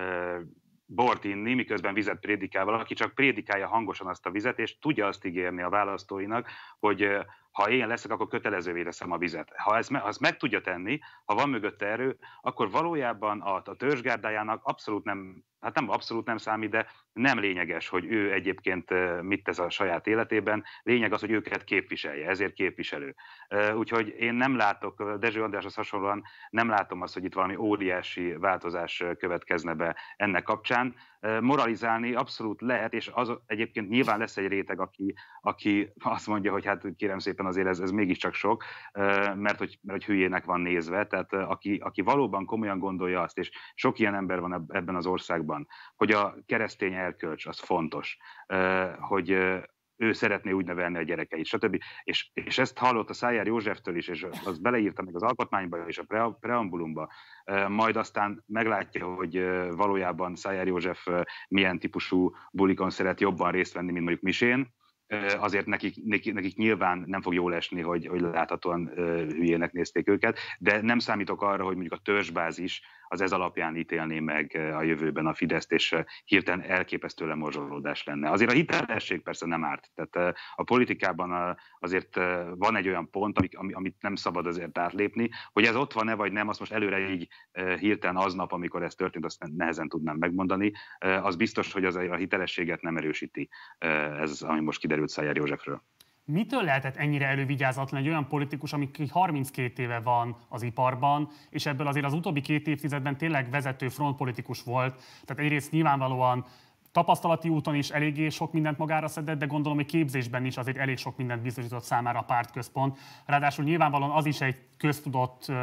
bort inni, miközben vizet prédikál valaki, csak prédikálja hangosan azt a vizet, és tudja azt ígérni a választóinak, hogy ha én leszek, akkor kötelezővé teszem a vizet. Ha ezt, ha ezt meg tudja tenni, ha van mögötte erő, akkor valójában a, a törzsgárdájának abszolút nem, hát nem abszolút nem számít, de nem lényeges, hogy ő egyébként mit tesz a saját életében. Lényeg az, hogy őket képviselje, ezért képviselő. Úgyhogy én nem látok, Dezső Andráshoz hasonlóan nem látom azt, hogy itt valami óriási változás következne be ennek kapcsán. Moralizálni abszolút lehet, és az egyébként nyilván lesz egy réteg, aki, aki azt mondja, hogy hát kérem szépen azért ez, ez mégiscsak sok, mert hogy, mert hogy hülyének van nézve, tehát aki, aki valóban komolyan gondolja azt, és sok ilyen ember van ebben az országban, hogy a keresztény erkölcs az fontos, hogy ő szeretné úgy nevelni a gyerekeit, stb. És, és ezt hallott a Szájer Józseftől is, és az beleírta meg az alkotmányba és a preambulumba, majd aztán meglátja, hogy valójában Szájer József milyen típusú bulikon szeret jobban részt venni, mint mondjuk misén. Azért nekik, nekik, nekik nyilván nem fog jól esni, hogy, hogy láthatóan hülyének nézték őket, de nem számítok arra, hogy mondjuk a törzsbázis az ez alapján ítélné meg a jövőben a Fideszt, és hirtelen elképesztő lemorzsolódás lenne. Azért a hitelesség persze nem árt. Tehát a politikában azért van egy olyan pont, amit nem szabad azért átlépni, hogy ez ott van-e vagy nem, azt most előre így hirtelen aznap, amikor ez történt, azt nehezen tudnám megmondani. Az biztos, hogy az a hitelességet nem erősíti ez, ami most kiderült Szájer Józsefről. Mitől lehetett ennyire elővigyázatlan egy olyan politikus, ami harminckét éve van az iparban, és ebből azért az utóbbi két évtizedben tényleg vezető frontpolitikus volt, tehát egyrészt nyilvánvalóan tapasztalati úton is eléggé sok mindent magára szedett, de gondolom, hogy képzésben is azért elég sok mindent biztosított számára a pártközpont. Ráadásul nyilvánvalóan az is egy köztudott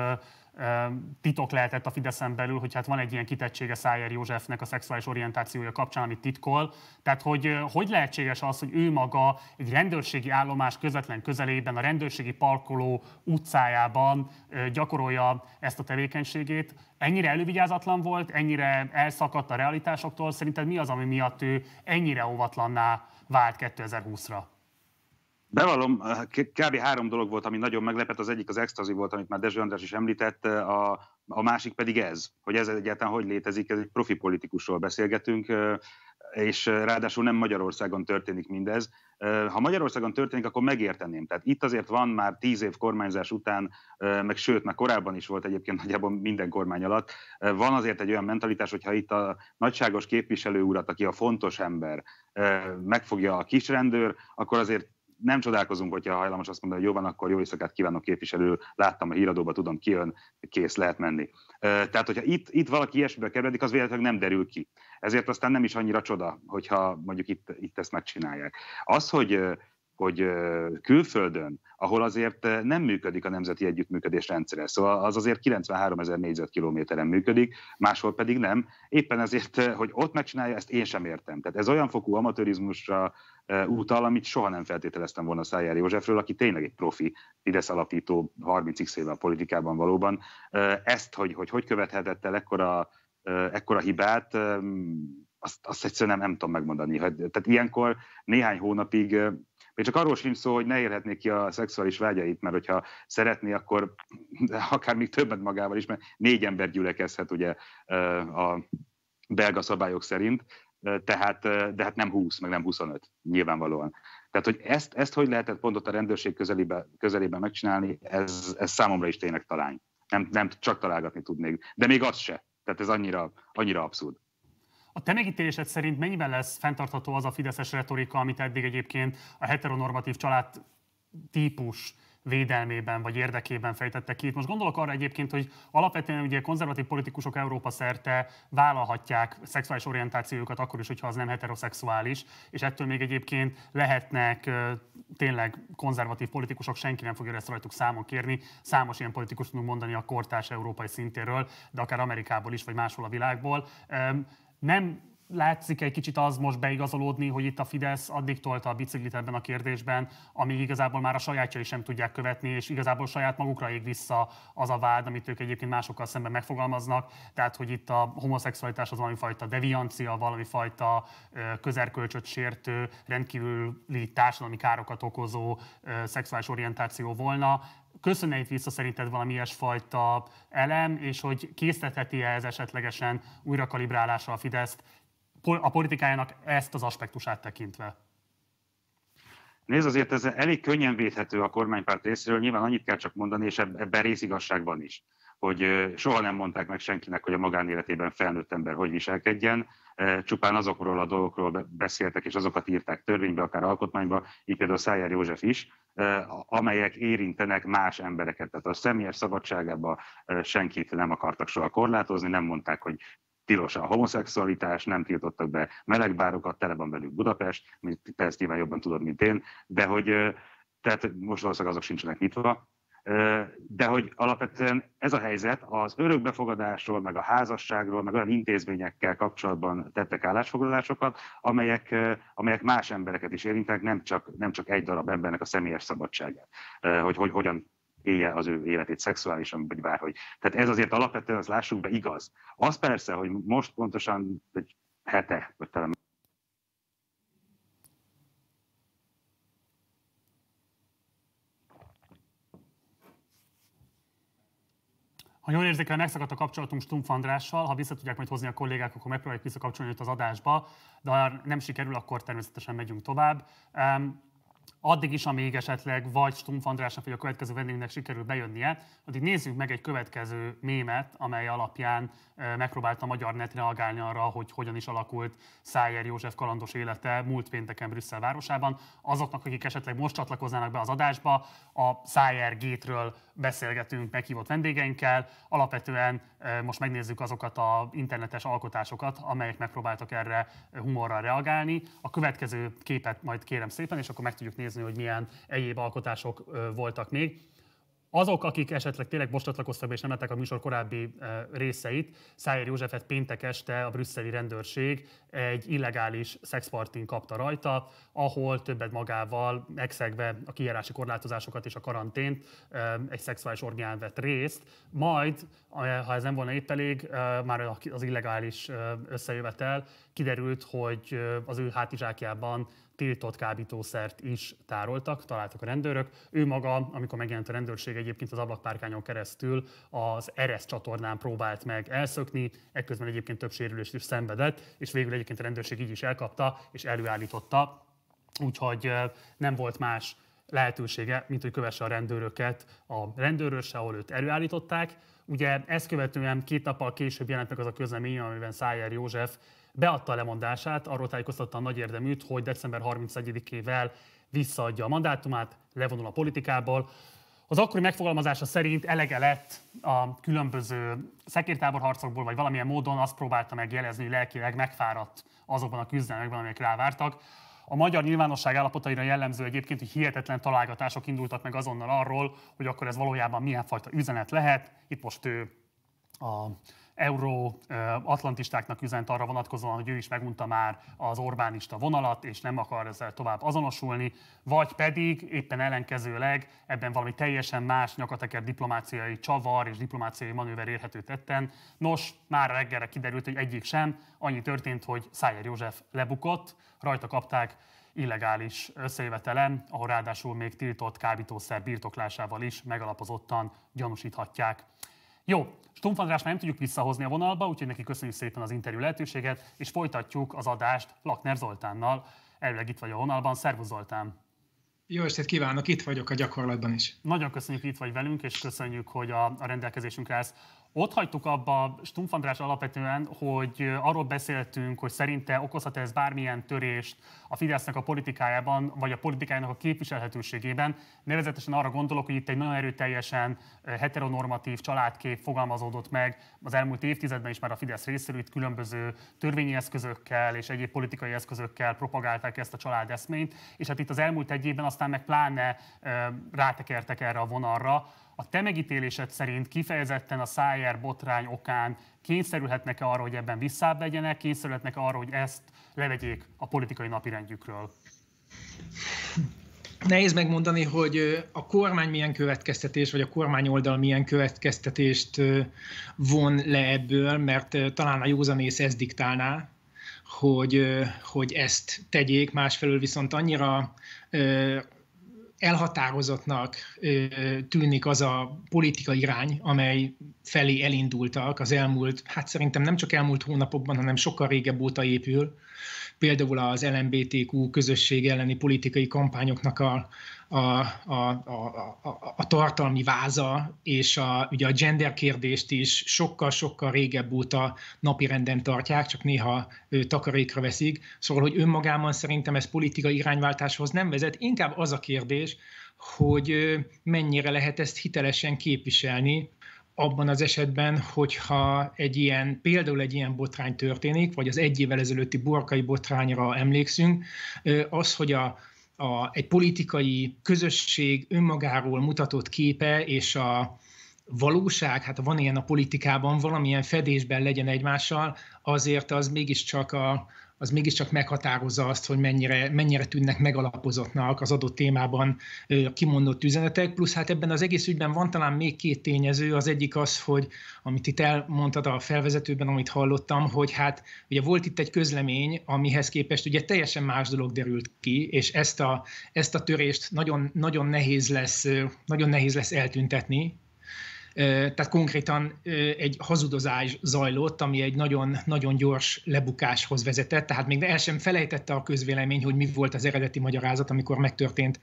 titok lehetett a Fideszen belül, hogy hát van egy ilyen kitettsége Szájer Józsefnek a szexuális orientációja kapcsán, amit titkol. Tehát, hogy hogy lehetséges az, hogy ő maga egy rendőrségi állomás közvetlen közelében, a rendőrségi parkoló utcájában gyakorolja ezt a tevékenységét. Ennyire elővigyázatlan volt, ennyire elszakadt a realitásoktól. Szerinted mi az, ami miatt ő ennyire óvatlanná vált kétezer-húszra? Bevallom, kb. három dolog volt, ami nagyon meglepett. Az egyik az extazi volt, amit már Dezső András is említett, a, a másik pedig ez, hogy ez egyáltalán hogy létezik, ez egy profi politikusról beszélgetünk, és ráadásul nem Magyarországon történik mindez. Ha Magyarországon történik, akkor megérteném. Tehát itt azért van már tíz év kormányzás után, meg sőt, már korábban is volt egyébként nagyjából minden kormány alatt, van azért egy olyan mentalitás, hogyha itt a nagyságos képviselő urat, aki a fontos ember, megfogja a kisrendőr, akkor azért nem csodálkozunk, hogyha hajlamos azt mondani, hogy jó van, akkor jó éjszakát kívánok képviselő, láttam a híradóban, tudom, ki jön, kész, lehet menni. Tehát, hogyha itt, itt valaki ilyesmibe keveredik, az véletlenül nem derül ki. Ezért aztán nem is annyira csoda, hogyha mondjuk itt, itt ezt megcsinálják. Az, hogy, hogy külföldön, ahol azért nem működik a nemzeti együttműködés rendszere, szóval az azért kilencvenháromezer négyzetkilométeren működik, máshol pedig nem. Éppen ezért, hogy ott megcsinálja, ezt én sem értem. Tehát ez olyan fokú amatőrizmusra utal, amit soha nem feltételeztem volna Szájer Józsefről, aki tényleg egy profi, Fidesz alapító, harminc éve a politikában valóban. Ezt, hogy hogy, hogy követhetett el ekkora, ekkora hibát, azt, azt egyszerűen nem, nem tudom megmondani. Tehát ilyenkor néhány hónapig, még csak arról sincs szó, hogy ne érhetnék ki a szexuális vágyait, mert hogyha szeretné, akkor akár még többet magával is, mert négy ember gyülekezhet ugye a belga szabályok szerint, tehát, de hát nem húsz, meg nem huszonöt, nyilvánvalóan. Tehát, hogy ezt, ezt hogy lehetett pont ott a rendőrség közelébe, közelében megcsinálni, ez, ez számomra is tényleg talány. Nem, nem csak találgatni tudnék, de még az se. Tehát ez annyira, annyira abszurd. A te megítélésed szerint mennyiben lesz fenntartható az a fideszes retorika, amit eddig egyébként a heteronormatív család típus védelmében vagy érdekében fejtette ki. Itt most gondolok arra egyébként, hogy alapvetően ugye konzervatív politikusok Európa szerte vállalhatják szexuális orientációjukat akkor is, hogyha az nem heteroszexuális, és ettől még egyébként lehetnek tényleg konzervatív politikusok, senki nem fogja ezt rajtuk számon kérni. Számos ilyen politikus tudunk mondani a kortárs európai szintéről, de akár Amerikából is, vagy máshol a világból. Nem látszik egy kicsit az most beigazolódni, hogy itt a Fidesz addig tolta a biciklit ebben a kérdésben, amíg igazából már a sajátjai sem tudják követni, és igazából saját magukra ég vissza az a vád, amit ők egyébként másokkal szemben megfogalmaznak. Tehát, hogy itt a homoszexualitás az valamifajta deviancia, valamifajta közerkölcsöt sértő, rendkívüli társadalmi károkat okozó szexuális orientáció volna. Köszönne itt vissza szerinted valami ilyesfajta elem, és hogy késztetheti-e ez esetlegesen újra kalibrálásra a Fideszt, a politikájának ezt az aspektusát tekintve? Nézd, azért ez elég könnyen védhető a kormánypárt részéről, nyilván annyit kell csak mondani, és ebben részigazság van is, hogy soha nem mondták meg senkinek, hogy a magánéletében felnőtt ember hogy viselkedjen, csupán azokról a dolgokról beszéltek, és azokat írták törvénybe, akár alkotmányba, így például Szájer József is, amelyek érintenek más embereket. Tehát a személyes szabadságában senkit nem akartak soha korlátozni, nem mondták, hogy tilos a homoszexualitás, nem tiltottak be melegbárokat, tele van velük Budapest, te ezt nyilván jobban tudod, mint én, de hogy, tehát most valószínűleg azok sincsenek nyitva, de hogy alapvetően ez a helyzet az örökbefogadásról, meg a házasságról, meg olyan intézményekkel kapcsolatban tettek állásfoglalásokat, amelyek, amelyek más embereket is érintenek, nem csak, nem csak egy darab embernek a személyes szabadságát, hogy, hogy hogyan élje az ő életét szexuálisan, vagy bárhogy. Tehát ez azért alapvetően, azt lássuk be, igaz. Az persze, hogy most pontosan egy hete, vagy talán Ha jól érzékel, megszakadt a kapcsolatunk Stumpf Andrással, ha vissza tudják majd hozni a kollégák, akkor megpróbáljuk visszakapcsolni őt az adásba, de ha nem sikerül, akkor természetesen megyünk tovább. Um, Addig is, amíg esetleg vagy Stumpf Andrásnak, vagy a következő vendégnek sikerül bejönnie, addig nézzünk meg egy következő mémet, amely alapján megpróbálta a magyar net reagálni arra, hogy hogyan is alakult Szájer József kalandos élete múlt pénteken Brüsszel városában. Azoknak, akik esetleg most csatlakoznának be az adásba, a Szájer Gate-ről beszélgetünk meghívott vendégeinkkel. Alapvetően most megnézzük azokat az internetes alkotásokat, amelyek megpróbáltak erre humorral reagálni. A következő képet majd kérem szépen, és akkor meg tudjuk nézni, hogy milyen egyéb alkotások voltak még. Azok, akik esetleg tényleg most csatlakoztak be és nem látták a műsor korábbi részeit, Szájer Józsefet péntek este a brüsszeli rendőrség egy illegális szexpartin kapta rajta, ahol többet magával megszegve a kijárási korlátozásokat és a karantént egy szexuális orgián vett részt. Majd, ha ez nem volna épp elég, már az illegális összejövetel kiderült, hogy az ő hátizsákjában tiltott kábítószert is tároltak, találtak a rendőrök. Ő maga, amikor megjelent a rendőrség, egyébként az ablakpárkányon keresztül az Eresz csatornán próbált meg elszökni, ekközben egyébként több sérülést is szenvedett, és végül egyébként a rendőrség így is elkapta és előállította. Úgyhogy nem volt más lehetősége, mint hogy kövesse a rendőröket a rendőrösre, ahol őt előállították. Ugye ezt követően két nappal később jelent meg az a közlemény, amiben Szájer József beadta a lemondását, arról tájékoztatta a nagy érdeműt, hogy december harmincegyedikével visszaadja a mandátumát, levonul a politikából. Az akkori megfogalmazása szerint elege lett a különböző szekértáborharcokból, vagy valamilyen módon azt próbálta megjelezni, hogy lelkileg megfáradt azokban a küzdelmekben, amelyek rávártak. A magyar nyilvánosság állapotaira jellemző egyébként, hogy hihetetlen találgatások indultak meg azonnal arról, hogy akkor ez valójában milyen fajta üzenet lehet. Itt most ő a euróatlantistáknak üzent arra vonatkozóan, hogy ő is megunta már az orbánista vonalat, és nem akar ezzel tovább azonosulni, vagy pedig éppen ellenkezőleg ebben valami teljesen más nyakateker diplomáciai csavar és diplomáciai manőver érhető tetten. Nos, már reggelre kiderült, hogy egyik sem. Annyi történt, hogy Szájer József lebukott, rajta kapták illegális összejövetelen, ahol ráadásul még tiltott kábítószer birtoklásával is megalapozottan gyanúsíthatják. Jó, Stumpf András már nem tudjuk visszahozni a vonalba, úgyhogy neki köszönjük szépen az interjú lehetőséget, és folytatjuk az adást Lakner Zoltánnal. Elvileg itt vagy a vonalban. Szervusz Zoltán! Jó estét kívánok, itt vagyok a gyakorlatban is. Nagyon köszönjük, hogy itt vagy velünk, és köszönjük, hogy a, a rendelkezésünkre állsz. Ott hagytuk abba Stumpf András alapvetően, hogy arról beszéltünk, hogy szerinte okozhat ez bármilyen törést a Fidesznek a politikájában, vagy a politikájának a képviselhetőségében. Nevezetesen arra gondolok, hogy itt egy nagyon erőteljesen heteronormatív családkép fogalmazódott meg az elmúlt évtizedben is már a Fidesz részéről, itt különböző törvényi eszközökkel és egyéb politikai eszközökkel propagálták ezt a családeszményt, és hát itt az elmúlt egy évben aztán meg pláne rátekertek erre a vonalra. A te megítélésed szerint kifejezetten a Szájer botrány okán kényszerülhetnek-e arra, hogy ebben visszább legyenek, kényszerülhetnek arra, hogy ezt levegyék a politikai napirendjükről? Nehéz megmondani, hogy a kormány milyen következtetés, vagy a kormány oldal milyen következtetést von le ebből, mert talán a józanész ezt diktálná, hogy, hogy ezt tegyék, másfelől viszont annyira elhatározottnak tűnik az a politikai irány, amely felé elindultak az elmúlt, hát szerintem nem csak elmúlt hónapokban, hanem sokkal régebb óta épül. Például az el em bé té kú közösség elleni politikai kampányoknak a, a, a, a, a, a tartalmi váza, és a, ugye a gender kérdést is sokkal-sokkal régebb óta napirenden tartják, csak néha ő, takarékra veszik. Szóval, hogy önmagában szerintem ez politikai irányváltáshoz nem vezet. Inkább az a kérdés, hogy mennyire lehet ezt hitelesen képviselni, abban az esetben, hogyha egy ilyen, például egy ilyen botrány történik, vagy az egy évvel ezelőtti Borkai botrányra emlékszünk, az, hogy a, a, egy politikai közösség önmagáról mutatott képe és a valóság, hát van ilyen a politikában, valamilyen fedésben legyen egymással, azért az mégiscsak a az mégiscsak meghatározza azt, hogy mennyire, mennyire tűnnek megalapozottnak az adott témában kimondott üzenetek. Plusz hát ebben az egész ügyben van talán még két tényező. Az egyik az, hogy amit itt elmondtad a felvezetőben, amit hallottam, hogy hát ugye volt itt egy közlemény, amihez képest ugye teljesen más dolog derült ki, és ezt a, ezt a törést nagyon, nagyon nehéz lesz, nagyon nehéz lesz eltüntetni. Tehát konkrétan egy hazudozás zajlott, ami egy nagyon, nagyon gyors lebukáshoz vezetett, tehát még el sem felejtette a közvélemény, hogy mi volt az eredeti magyarázat, amikor megtörtént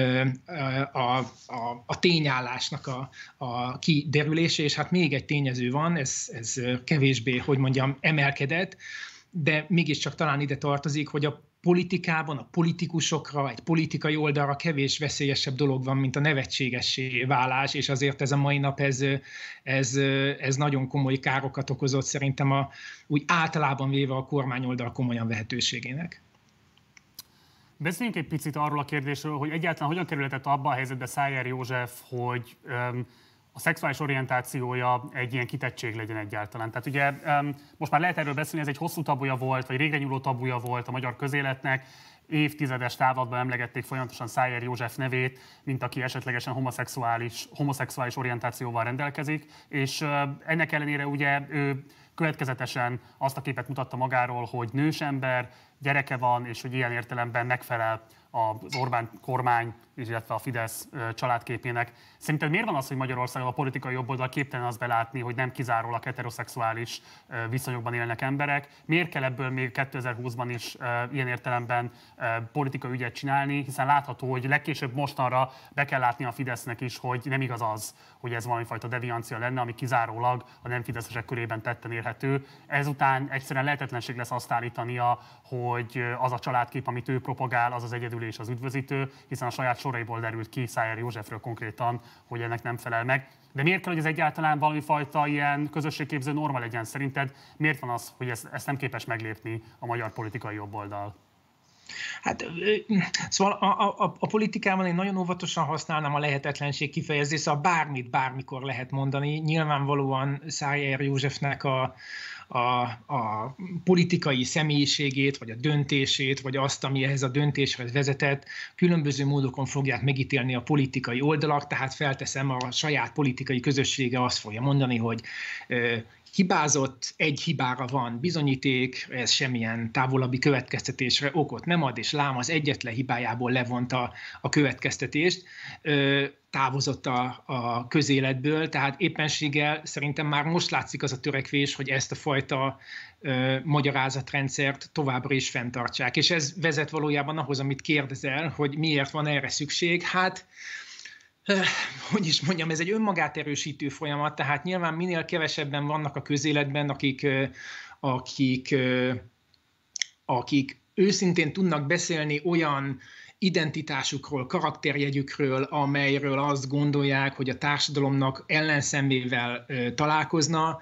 a, a, a tényállásnak a, a kiderülése, és hát még egy tényező van, ez, ez kevésbé, hogy mondjam, emelkedett, de mégiscsak talán ide tartozik, hogy a politikában, a politikusokra, egy politikai oldalra kevés veszélyesebb dolog van, mint a nevetségessé válás, és azért ez a mai nap ez, ez, ez nagyon komoly károkat okozott szerintem a, úgy általában véve a kormányoldal komolyan vehetőségének. Beszéljünk egy picit arról a kérdésről, hogy egyáltalán hogyan kerülhetett abba a helyzetbe Szájer József, hogy um, a szexuális orientációja egy ilyen kitettség legyen egyáltalán. Tehát ugye most már lehet erről beszélni, ez egy hosszú tabuja volt, vagy régre nyúló tabuja volt a magyar közéletnek. Évtizedes távlatban emlegették folyamatosan Szájer József nevét, mint aki esetlegesen homoszexuális, homoszexuális orientációval rendelkezik, és ennek ellenére ugye ő következetesen azt a képet mutatta magáról, hogy nős ember, gyereke van, és hogy ilyen értelemben megfelel az Orbán kormány, illetve a Fidesz családképének. Szerinted miért van az, hogy Magyarországon a politikai jobboldal képtelen azt belátni, hogy nem kizárólag heteroszexuális viszonyokban élnek emberek? Miért kell ebből még kétezer-húszban is ilyen értelemben politikai ügyet csinálni? Hiszen látható, hogy legkésőbb mostanra be kell látni a Fidesznek is, hogy nem igaz az, hogy ez valamifajta deviancia lenne, ami kizárólag a nem fideszesek körében tetten érhető. Ezután egyszerűen lehetetlenség lesz azt állítania, hogy az a családkép, amit ő propagál, az az egyedül és az üdvözítő, hiszen a saját soraiból derült ki Szájer Józsefről konkrétan, hogy ennek nem felel meg. De miért kell, hogy ez egyáltalán valami fajta ilyen közösségképző norma legyen? Szerinted miért van az, hogy ezt, ezt nem képes meglépni a magyar politikai jobboldal? Hát, szóval a, a, a politikában én nagyon óvatosan használnám a lehetetlenség kifejezést, szóval bármit, bármikor lehet mondani. Nyilvánvalóan Szájer Józsefnek a, a, a politikai személyiségét, vagy a döntését, vagy azt, ami ehhez a döntéshez vezetett, különböző módokon fogják megítélni a politikai oldalak, tehát felteszem, a saját politikai közössége azt fogja mondani, hogy hibázott, egy hibára van bizonyíték, ez semmilyen távolabbi következtetésre okot nem ad, és lám az egyetlen hibájából levonta a következtetést, távozott a, a közéletből, tehát éppenséggel szerintem már most látszik az a törekvés, hogy ezt a fajta ö, magyarázatrendszert továbbra is fenntartsák. És ez vezet valójában ahhoz, amit kérdezel, hogy miért van erre szükség. Hát hogy is mondjam, ez egy önmagát erősítő folyamat, tehát nyilván minél kevesebben vannak a közéletben, akik, akik, akik őszintén tudnak beszélni olyan identitásukról, karakterjegyükről, amelyről azt gondolják, hogy a társadalomnak ellenszemével találkozna,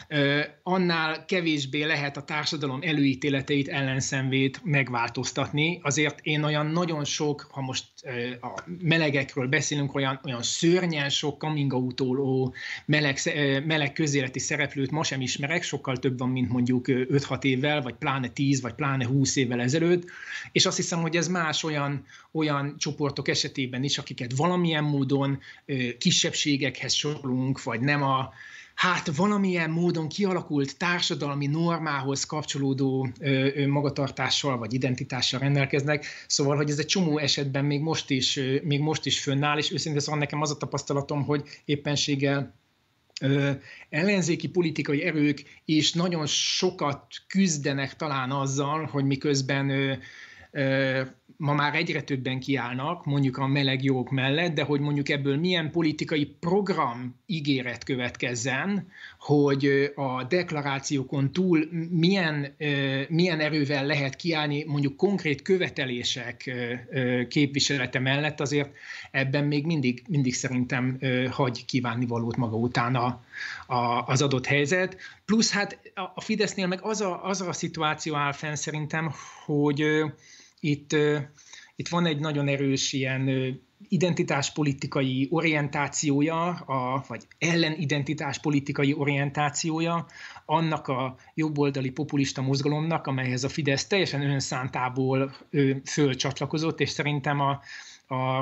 annál kevésbé lehet a társadalom előítéleteit, ellenszenvét megváltoztatni. Azért én olyan nagyon sok, ha most a melegekről beszélünk, olyan, olyan szörnyen sok coming out-oló meleg, meleg közéleti szereplőt ma sem ismerek, sokkal több van, mint mondjuk öt-hat évvel, vagy pláne tíz, vagy pláne húsz évvel ezelőtt, és azt hiszem, hogy ez más olyan, olyan csoportok esetében is, akiket valamilyen módon kisebbségekhez sorolunk, vagy nem a hát valamilyen módon kialakult társadalmi normához kapcsolódó ö, magatartással vagy identitással rendelkeznek. Szóval, hogy ez egy csomó esetben még most is, ö, még most is fönnáll, és őszintén szóval nekem az a tapasztalatom, hogy éppenséggel ö, ellenzéki politikai erők is nagyon sokat küzdenek talán azzal, hogy miközben ö, ö, ma már egyre többen kiállnak, mondjuk a meleg jogok mellett, de hogy mondjuk ebből milyen politikai program ígéret következzen, hogy a deklarációkon túl milyen, milyen erővel lehet kiállni mondjuk konkrét követelések képviselete mellett, azért ebben még mindig, mindig szerintem hagy kívánnivalót maga után a, a, az adott helyzet. Plusz hát a Fidesznél meg az a, az a szituáció áll fenn szerintem, hogy Itt, itt van egy nagyon erős ilyen identitáspolitikai orientációja, a, vagy ellenidentitáspolitikai orientációja annak a jobboldali populista mozgalomnak, amelyhez a Fidesz teljesen önszántából fölcsatlakozott, és szerintem a, a,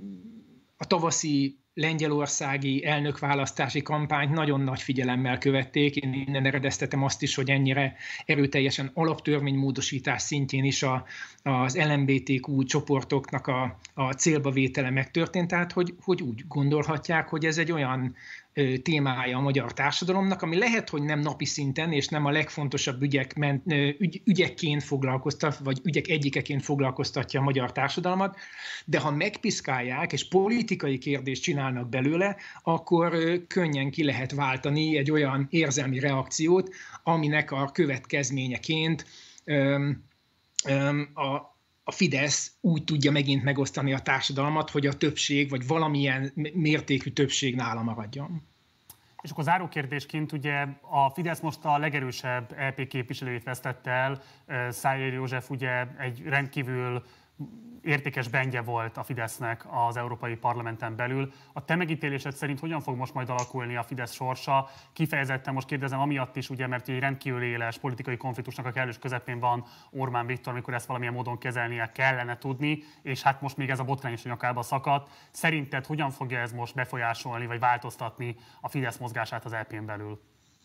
a tavaszi lengyelországi elnökválasztási kampányt nagyon nagy figyelemmel követték. Én innen eredeztetem azt is, hogy ennyire erőteljesen alaptörvénymódosítás szintjén is a, az el em bé té kú csoportoknak a, a célba vétele megtörtént. Tehát, hogy, hogy úgy gondolhatják, hogy ez egy olyan témája a magyar társadalomnak, ami lehet, hogy nem napi szinten, és nem a legfontosabb ügyek ment, ügy, ügyekként foglalkoztat, vagy ügyek egyikeként foglalkoztatja a magyar társadalmat, de ha megpiszkálják, és politikai kérdést csinálnak belőle, akkor könnyen ki lehet váltani egy olyan érzelmi reakciót, aminek a következményeként öm, öm, a a Fidesz úgy tudja megint megosztani a társadalmat, hogy a többség, vagy valamilyen mértékű többség nála maradjon. És akkor záró kérdésként ugye a Fidesz most a legerősebb é pé képviselőjét vesztette el, Szájer József ugye egy rendkívül értékes bendje volt a Fidesznek az Európai Parlamenten belül. A te megítélésed szerint hogyan fog most majd alakulni a Fidesz sorsa? Kifejezetten most kérdezem amiatt is, ugye, mert egy rendkívül éles politikai konfliktusnak a kellős közepén van Orbán Viktor, amikor ezt valamilyen módon kezelnie kellene tudni, és hát most még ez a botrány is a nyakába szakadt. Szerinted hogyan fogja ez most befolyásolni, vagy változtatni a Fidesz mozgását az é pén belül?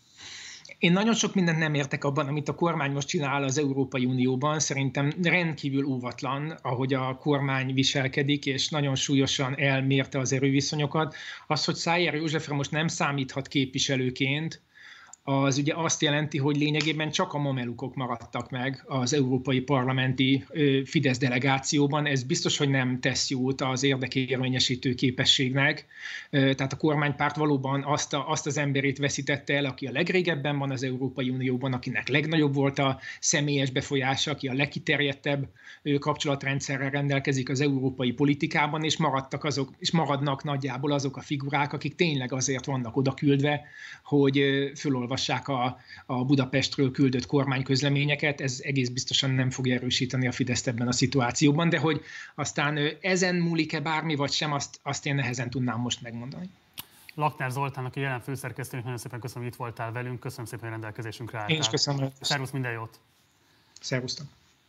Én nagyon sok mindent nem értek abban, amit a kormány most csinál az Európai Unióban. Szerintem rendkívül óvatlan, ahogy a kormány viselkedik, és nagyon súlyosan elmérte az erőviszonyokat. Az, hogy Szájer Józsefre most nem számíthat képviselőként, az ugye azt jelenti, hogy lényegében csak a mamelukok maradtak meg az európai parlamenti Fidesz delegációban. Ez biztos, hogy nem tesz jót az érdekérvényesítő képességnek. Tehát a kormánypárt valóban azt, a, azt az emberét veszítette el, aki a legrégebben van az Európai Unióban, akinek legnagyobb volt a személyes befolyása, aki a legkiterjedtebb kapcsolatrendszerrel rendelkezik az európai politikában, és maradtak azok, és maradnak nagyjából azok a figurák, akik tényleg azért vannak odaküldve, hogy fölolvassák A, a Budapestről küldött kormányközleményeket, ez egész biztosan nem fogja erősíteni a Fideszt ebben a szituációban, de hogy aztán ezen múlik-e bármi vagy sem, azt, azt én nehezen tudnám most megmondani. Lakner Zoltánnak, a jelen főszerkesztőnek nagyon szépen köszönöm, hogy itt voltál velünk, köszönöm szépen, hogy rendelkezésünkre álltál. Én is köszönöm. Szervusz, minden jót! Szervusztok!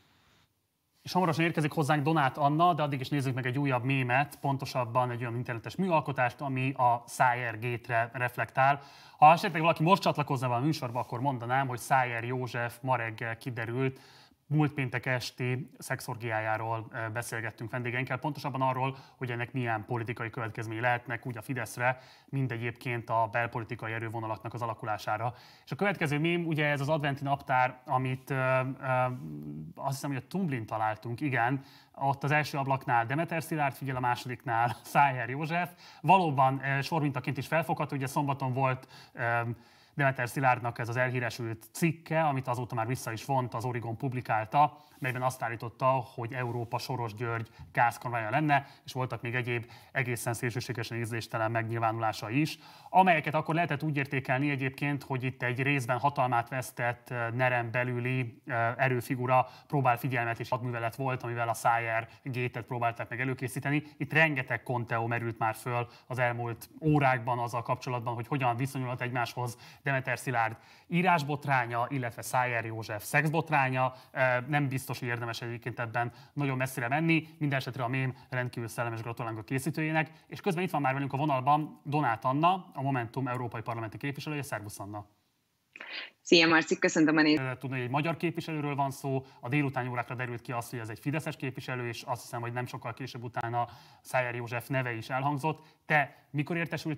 És hamarosan érkezik hozzánk Donát Anna, de addig is nézzük meg egy újabb mémet, pontosabban egy olyan internetes műalkotást, ami a Szájer Gate-re reflektál. Ha esetleg valaki most csatlakozna a műsorba, akkor mondanám, hogy Szájer József ma reggel kiderült, múlt péntek esti szexorgiájáról beszélgettünk vendégeinkkel, pontosabban arról, hogy ennek milyen politikai következményei lehetnek úgy a Fideszre, mind egyébként a belpolitikai erővonalaknak az alakulására. És a következő mém, ugye ez az adventi naptár, amit ö, ö, azt hiszem, hogy a Tumblr-n találtunk, igen, ott az első ablaknál Demeter Szilárd figyel, a másodiknál Szájer József. Valóban sormintaként is felfogható, ugye szombaton volt Demeter Szilárdnak ez az elhíresült cikke, amit azóta már vissza is vont, az Origon publikálta, melyben azt állította, hogy Európa Soros György gázkamrája lenne, és voltak még egyéb egészen szélsőségesen ízléstelen megnyilvánulása is, amelyeket akkor lehetett úgy értékelni egyébként, hogy itt egy részben hatalmát vesztett Nerem belüli erőfigura próbál figyelmet és hadművelet volt, amivel a Szájer gétet próbálták meg előkészíteni. Itt rengeteg konteó merült már föl az elmúlt órákban azzal kapcsolatban, hogy hogyan viszonyulhat egymáshoz Demeter Szilárd írásbotránya, illetve Szájer József szexbotránya. Nem biztos, hogy érdemes egyébként ebben nagyon messzire menni. Mindenesetre a mém rendkívül szellemes, gratulálunk a készítőjének. És közben itt van már velünk a vonalban Donát Anna, a Momentum európai parlamenti képviselője. Szervusz, Anna! Szia Marci, köszöntöm a nézőket! Tudni, hogy egy magyar képviselőről van szó, a délutáni órákra derült ki az, hogy ez egy fideszes képviselő, és azt hiszem, hogy nem sokkal később utána Szájer József neve is elhangzott. Te mikor értesült?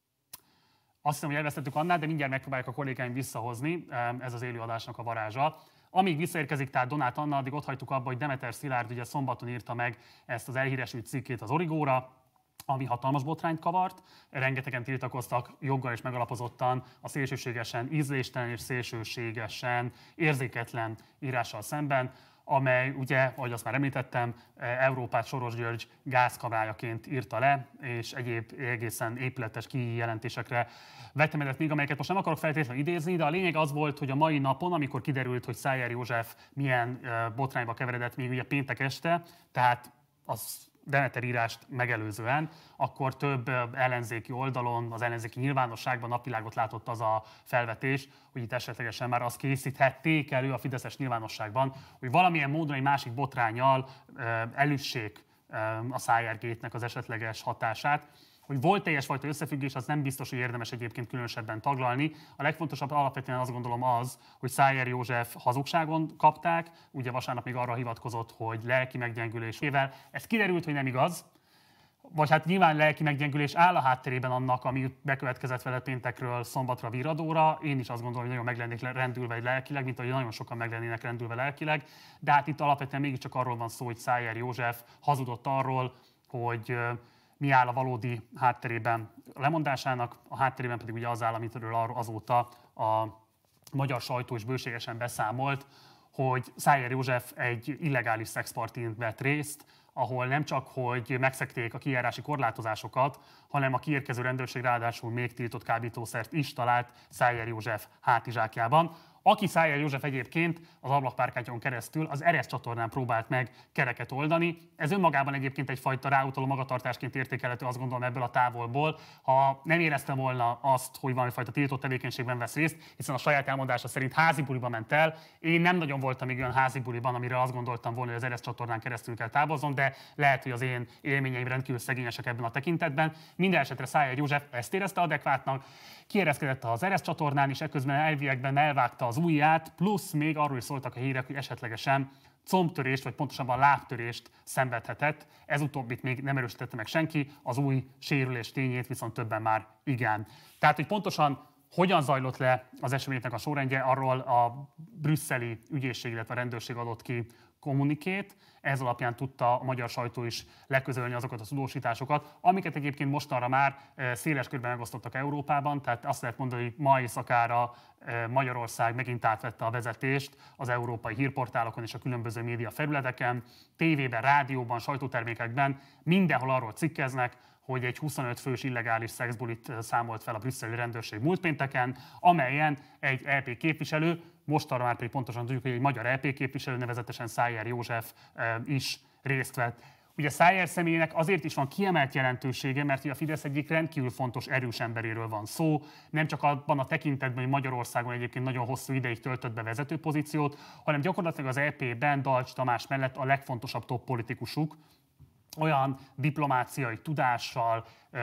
Azt hiszem, hogy elvesztettük Annát, de mindjárt megpróbáljuk a kollégáim visszahozni, ez az élőadásnak a varázsa. Amíg visszaérkezik tehát Donát Anna, addig ott hagytuk abba, hogy Demeter Szilárd ugye szombaton írta meg ezt az elhíresült cikkét az Origóra, ami hatalmas botrányt kavart. Rengetegen tiltakoztak joggal és megalapozottan a szélsőségesen ízléstelen és szélsőségesen érzéketlen írással szemben, amely ugye, ahogy azt már említettem, Európát Soros György gázkamrájaként írta le, és egyéb egészen épületes kijelentésekre vetemedett még, amelyeket most nem akarok feltétlenül idézni, de a lényeg az volt, hogy a mai napon, amikor kiderült, hogy Szájer József milyen botrányba keveredett még ugye péntek este, tehát az Demeter írást megelőzően, akkor több ellenzéki oldalon, az ellenzéki nyilvánosságban napvilágot látott az a felvetés, hogy itt esetlegesen már azt készíthették elő a fideszes nyilvánosságban, hogy valamilyen módon egy másik botránnyal elüssék a Szájer Gate-nek az esetleges hatását. Hogy volt teljes fajta összefüggés, az nem biztos, hogy érdemes egyébként különösebben taglalni. A legfontosabb alapvetően azt gondolom az, hogy Szájer József hazugságon kapták, ugye vasárnap még arra hivatkozott, hogy lelki meggyengülésével. Ez kiderült, hogy nem igaz, vagy hát nyilván lelki meggyengülés áll a hátterében annak, ami bekövetkezett vele péntekről szombatra Viradóra. Én is azt gondolom, hogy nagyon meg lennék rendülve lelkileg, mint ahogy nagyon sokan meg lennének rendülve lelkileg. De hát itt alapvetően mégiscsak arról van szó, hogy Szájer József hazudott arról, hogy mi áll a valódi hátterében a lemondásának, a hátterében pedig ugye az áll, amitől azóta a magyar sajtó is bőségesen beszámolt, hogy Szájer József egy illegális szexpartin vett részt, ahol nem csak, hogy megszegték a kijárási korlátozásokat, hanem a kiérkező rendőrség ráadásul még tiltott kábítószert is talált Szájer József hátizsákjában. Aki Szájer József egyébként az ablakpárkányon keresztül az Eresz csatornán próbált meg kereket oldani. Ez önmagában egyébként egyfajta ráutaló magatartásként értékelhető, azt gondolom, ebből a távolból. Ha nem éreztem volna azt, hogy valamifajta tiltott tevékenységben vesz részt, hiszen a saját elmondása szerint házi buliba ment el. Én nem nagyon voltam még olyan házi buliban, amire azt gondoltam volna, hogy az Eresz csatornán keresztül kell távoznom, de lehet, hogy az én élményeim rendkívül szegényesek ebben a tekintetben. Minden esetre Szájer József ezt érezte adekvátnak, kiereszkedett az Eresz csatornán, és ekközben elviekben elvágta az ujját, plusz még arról is szóltak a hírek, hogy esetlegesen combtörést, vagy pontosabban lábtörést szenvedhetett. Ez utóbbit még nem erősítette meg senki, az új sérülés tényét viszont többen már igen. Tehát, hogy pontosan hogyan zajlott le az eseményeknek a sorrendje, arról a brüsszeli ügyészség, illetve a rendőrség adott ki kommunikét. Ez alapján tudta a magyar sajtó is leközölni azokat a tudósításokat, amiket egyébként mostanra már széles körben megosztottak Európában, tehát azt lehet mondani, hogy ma éjszakára Magyarország megint átvette a vezetést az európai hírportálokon és a különböző média felületeken, tévében, rádióban, sajtótermékekben, mindenhol arról cikkeznek, hogy egy huszonöt fős illegális szexbulit számolt fel a brüsszeli rendőrség múlt pénteken, amelyen egy é pé képviselő, mostanra már pedig pontosan tudjuk, hogy egy magyar é pé képviselő, nevezetesen Szájer József is részt vett. Ugye Szájer személyének azért is van kiemelt jelentősége, mert a Fidesz egyik rendkívül fontos, erős emberéről van szó, nem csak abban a tekintetben, hogy Magyarországon egyébként nagyon hosszú ideig töltött be vezető pozíciót, hanem gyakorlatilag az é pében Dalcs Tamás mellett a legfontosabb top politikusuk, olyan diplomáciai tudással,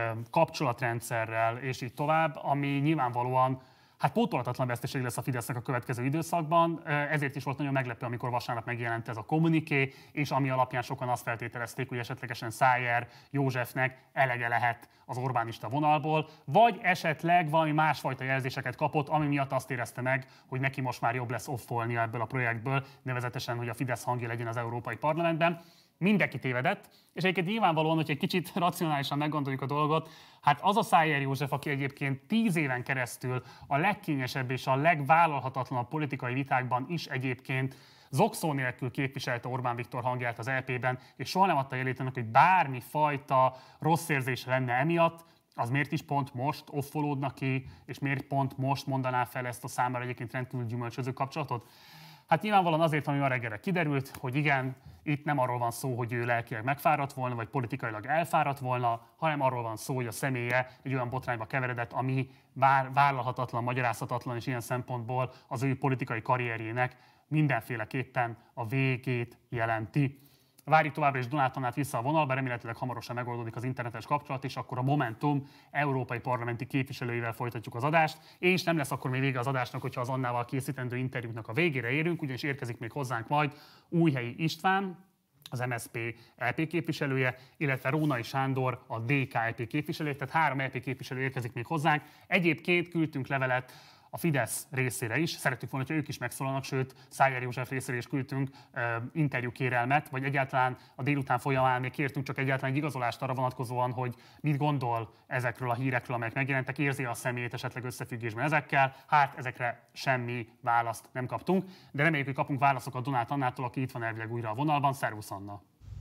kapcsolatrendszerrel és így tovább, ami nyilvánvalóan hát pótolhatatlan veszteség lesz a Fidesznek a következő időszakban, ezért is volt nagyon meglepő, amikor vasárnap megjelent ez a kommuniké, és ami alapján sokan azt feltételezték, hogy esetlegesen Szájer Józsefnek elege lehet az orbánista vonalból, vagy esetleg valami másfajta jelzéseket kapott, ami miatt azt érezte meg, hogy neki most már jobb lesz offolnia ebből a projektből, nevezetesen, hogy a Fidesz hangja legyen az Európai Parlamentben. mindenki tévedett, és egyébként nyilvánvalóan, hogy egy kicsit racionálisan meggondoljuk a dolgot, hát az a Szájer József, aki egyébként tíz éven keresztül a legkényesebb és a legvállalhatatlanabb politikai vitákban is egyébként zokszó nélkül képviselte Orbán Viktor hangját az é pében, és soha nem adta jelét annak, hogy bármi fajta rossz érzése lenne emiatt, az miért is pont most offolódnak ki, és miért pont most mondaná fel ezt a számára egyébként rendkívül gyümölcsöző kapcsolatot? Hát nyilvánvalóan azért, ami ma reggelre kiderült, hogy igen, itt nem arról van szó, hogy ő lelkileg megfáradt volna, vagy politikailag elfáradt volna, hanem arról van szó, hogy a személye egy olyan botrányba keveredett, ami vár, vállalhatatlan, magyarázhatatlan, és ilyen szempontból az ő politikai karrierjének mindenféleképpen a végét jelenti. Várjuk továbbra is Donát Annát vissza a vonalba, remélhetőleg hamarosan megoldódik az internetes kapcsolat, és akkor a Momentum európai parlamenti képviselőivel folytatjuk az adást, és nem lesz akkor még vége az adásnak, hogyha az Annával készítendő interjúknak a végére érünk, ugyanis érkezik még hozzánk majd Újhelyi István, az em es zé pé é pé képviselője, illetve Rónai Sándor, a dé ká é pé képviselője, tehát három é pé képviselő érkezik még hozzánk. Egyébként küldtünk levelet a Fidesz részére is. Szerettük volna, hogy ők is megszólalnak, sőt, Szájer József részére is küldtünk uh, interjúkérelmet, vagy egyáltalán a délután folyamán még kértünk csak egyáltalán egy igazolást arra vonatkozóan, hogy mit gondol ezekről a hírekről, amelyek megjelentek, érzi a személyét esetleg összefüggésben ezekkel. Hát ezekre semmi választ nem kaptunk, de reméljük, hogy kapunk válaszokat Donát Annától, aki itt van elvileg újra a vonalban. Szervusz, Anna!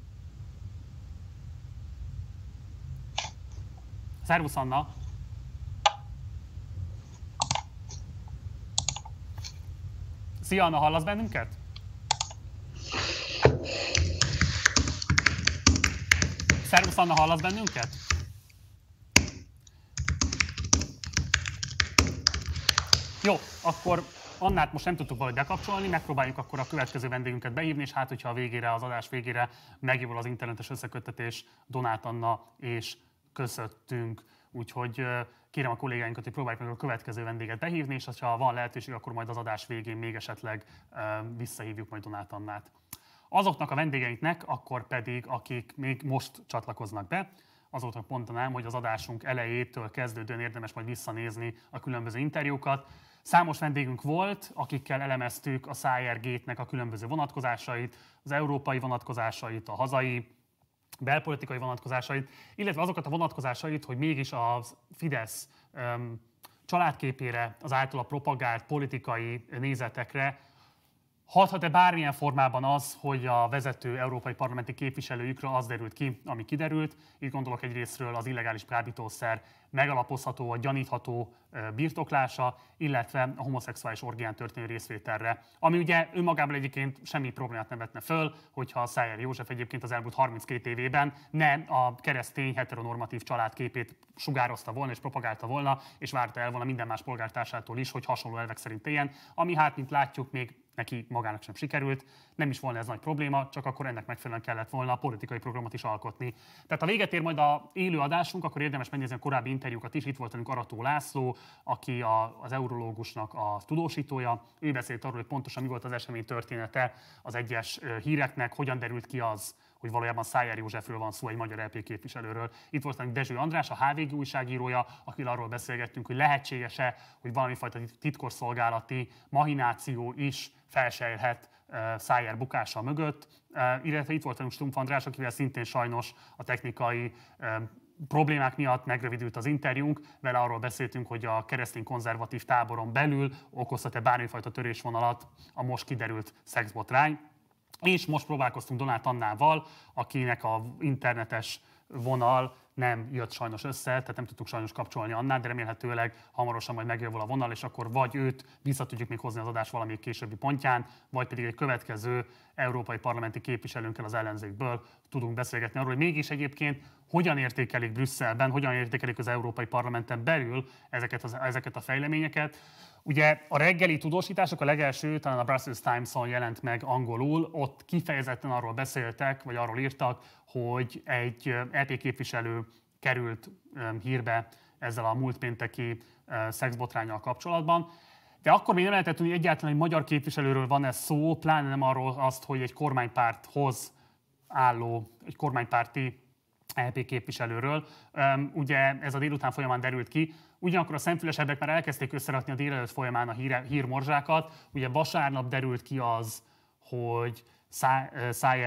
Szervusz, Anna! Szia, Anna, hallasz bennünket? Szervusz, Anna, hallasz bennünket? Jó, akkor Annát most nem tudtuk valahogy bekapcsolni, megpróbáljuk akkor a következő vendégünket behívni, és hát, hogyha a végére, az adás végére megjavul az internetes összeköttetés Donát Anna és közöttünk. Úgyhogy kérem a kollégáinkat, hogy próbáljuk meg a következő vendéget behívni, és ha van lehetőség, akkor majd az adás végén még esetleg visszahívjuk majd Donát Annát. Azoknak a vendégeinknek akkor pedig, akik még most csatlakoznak be, azoknak mondanám, hogy az adásunk elejétől kezdődően érdemes majd visszanézni a különböző interjúkat. Számos vendégünk volt, akikkel elemeztük a Szájer Gate-nek a különböző vonatkozásait, az európai vonatkozásait, a hazai belpolitikai vonatkozásait, illetve azokat a vonatkozásait, hogy mégis a Fidesz um, családképére, az általa propagált politikai nézetekre hathat-e bármilyen formában az, hogy a vezető európai parlamenti képviselőjükről az derült ki, ami kiderült. Itt gondolok egyrésztről az illegális kábítószer megalapozható, vagy gyanítható birtoklása, illetve a homoszexuális orgián történő részvételre. Ami ugye önmagában egyébként semmi problémát nem vetne föl, hogyha a Szájer József egyébként az elmúlt harminckét évében nem a keresztény heteronormatív családképét sugározta volna és propagálta volna, és várta el volna minden más polgártársától is, hogy hasonló elvek szerint éljen, ami hát, mint látjuk, még neki magának sem sikerült, nem is volna ez nagy probléma, csak akkor ennek megfelelően kellett volna a politikai programot is alkotni. Tehát ha véget ér majd az élő adásunk, akkor érdemes megnézni a korábbi interjúkat is. Itt volt velünk Arató László, aki a, az eurológusnak a tudósítója. Ő beszélt arról, hogy pontosan mi volt az esemény története az egyes híreknek, hogyan derült ki az, hogy valójában Szájer Józsefről van szó, egy magyar é pé képviselőről. Itt volt velünk Dezső András, a há vé gé újságírója, akivel arról beszélgettünk, hogy lehetséges-e, hogy valamifajta titkosszolgálati mahináció is felsejlhet uh, Szájer bukása mögött, uh, illetve itt volt velünk Stumpf András, akivel szintén sajnos a technikai uh, problémák miatt megrövidült az interjúnk, vele arról beszéltünk, hogy a keresztény konzervatív táboron belül okozhat-e bármifajta törésvonalat a most kiderült szexbotrány. És most próbálkoztunk Donát Annával, akinek az internetes vonal nem jött sajnos össze, tehát nem tudtuk sajnos kapcsolni Annát, de remélhetőleg hamarosan majd megjavul a vonal, és akkor vagy őt vissza tudjuk még hozni az adás valamelyik későbbi pontján, vagy pedig egy következő európai parlamenti képviselőnkkel az ellenzékből tudunk beszélgetni arról, hogy mégis egyébként hogyan értékelik Brüsszelben, hogyan értékelik az Európai Parlamenten belül ezeket, az, ezeket a fejleményeket. Ugye a reggeli tudósítások, a legelső, talán a Brussels Times-on jelent meg angolul, ott kifejezetten arról beszéltek, vagy arról írtak, hogy egy é pé képviselő került hírbe ezzel a múlt pénteki szexbotránnyal kapcsolatban. De akkor még nem lehetett tudni egyáltalán, hogy magyar képviselőről van ez szó, pláne nem arról azt, hogy egy kormánypárthoz álló, egy kormánypárti é pé képviselőről. Ugye ez a délután folyamán derült ki. Ugyanakkor a szemfülesebbek már elkezdték összerakni a délelőtt folyamán a hír, hírmorzsákat. Ugye vasárnap derült ki az, hogy Szájer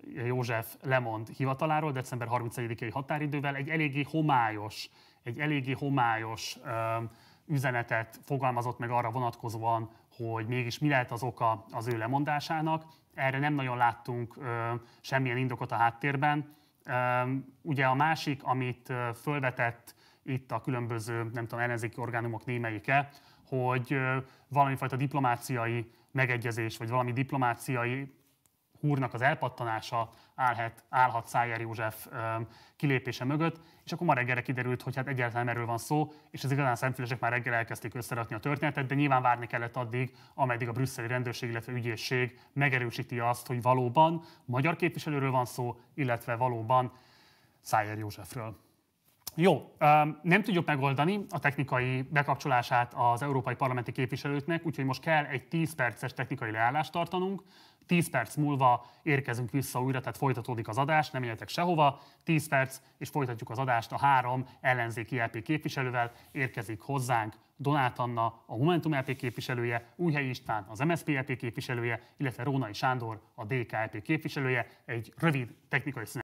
József lemond hivataláról december harmincegyedikei határidővel, egy eléggé homályos, egy eléggé homályos üzenetet fogalmazott meg arra vonatkozóan, hogy mégis mi lehet az oka az ő lemondásának. Erre nem nagyon láttunk semmilyen indokot a háttérben. Ugye a másik, amit fölvetett itt a különböző, nem tudom, ellenzéki orgánumok némelyike, hogy valamifajta diplomáciai megegyezés, vagy valami diplomáciai húrnak az elpattanása állhat, állhat Szájer József kilépése mögött, és akkor ma reggelre kiderült, hogy hát egyáltalán erről van szó, és az igazán szemfülesek már reggel elkezdték összerakni a történetet, de nyilván várni kellett addig, ameddig a brüsszeli rendőrség, illetve ügyészség megerősíti azt, hogy valóban magyar képviselőről van szó, illetve valóban Szájer Józsefről. Jó, nem tudjuk megoldani a technikai bekapcsolását az európai parlamenti képviselőknek, úgyhogy most kell egy tíz perces technikai leállást tartanunk. tíz perc múlva érkezünk vissza újra, tehát folytatódik az adás, nem menjetek sehova. tíz perc, és folytatjuk az adást a három ellenzéki é pé képviselővel. Érkezik hozzánk Donát Anna, a Momentum é pé képviselője, Újhelyi István, az em es zé pé é pé képviselője, illetve Rónai Sándor, a dé ká é pé képviselője. Egy rövid technikai szünet.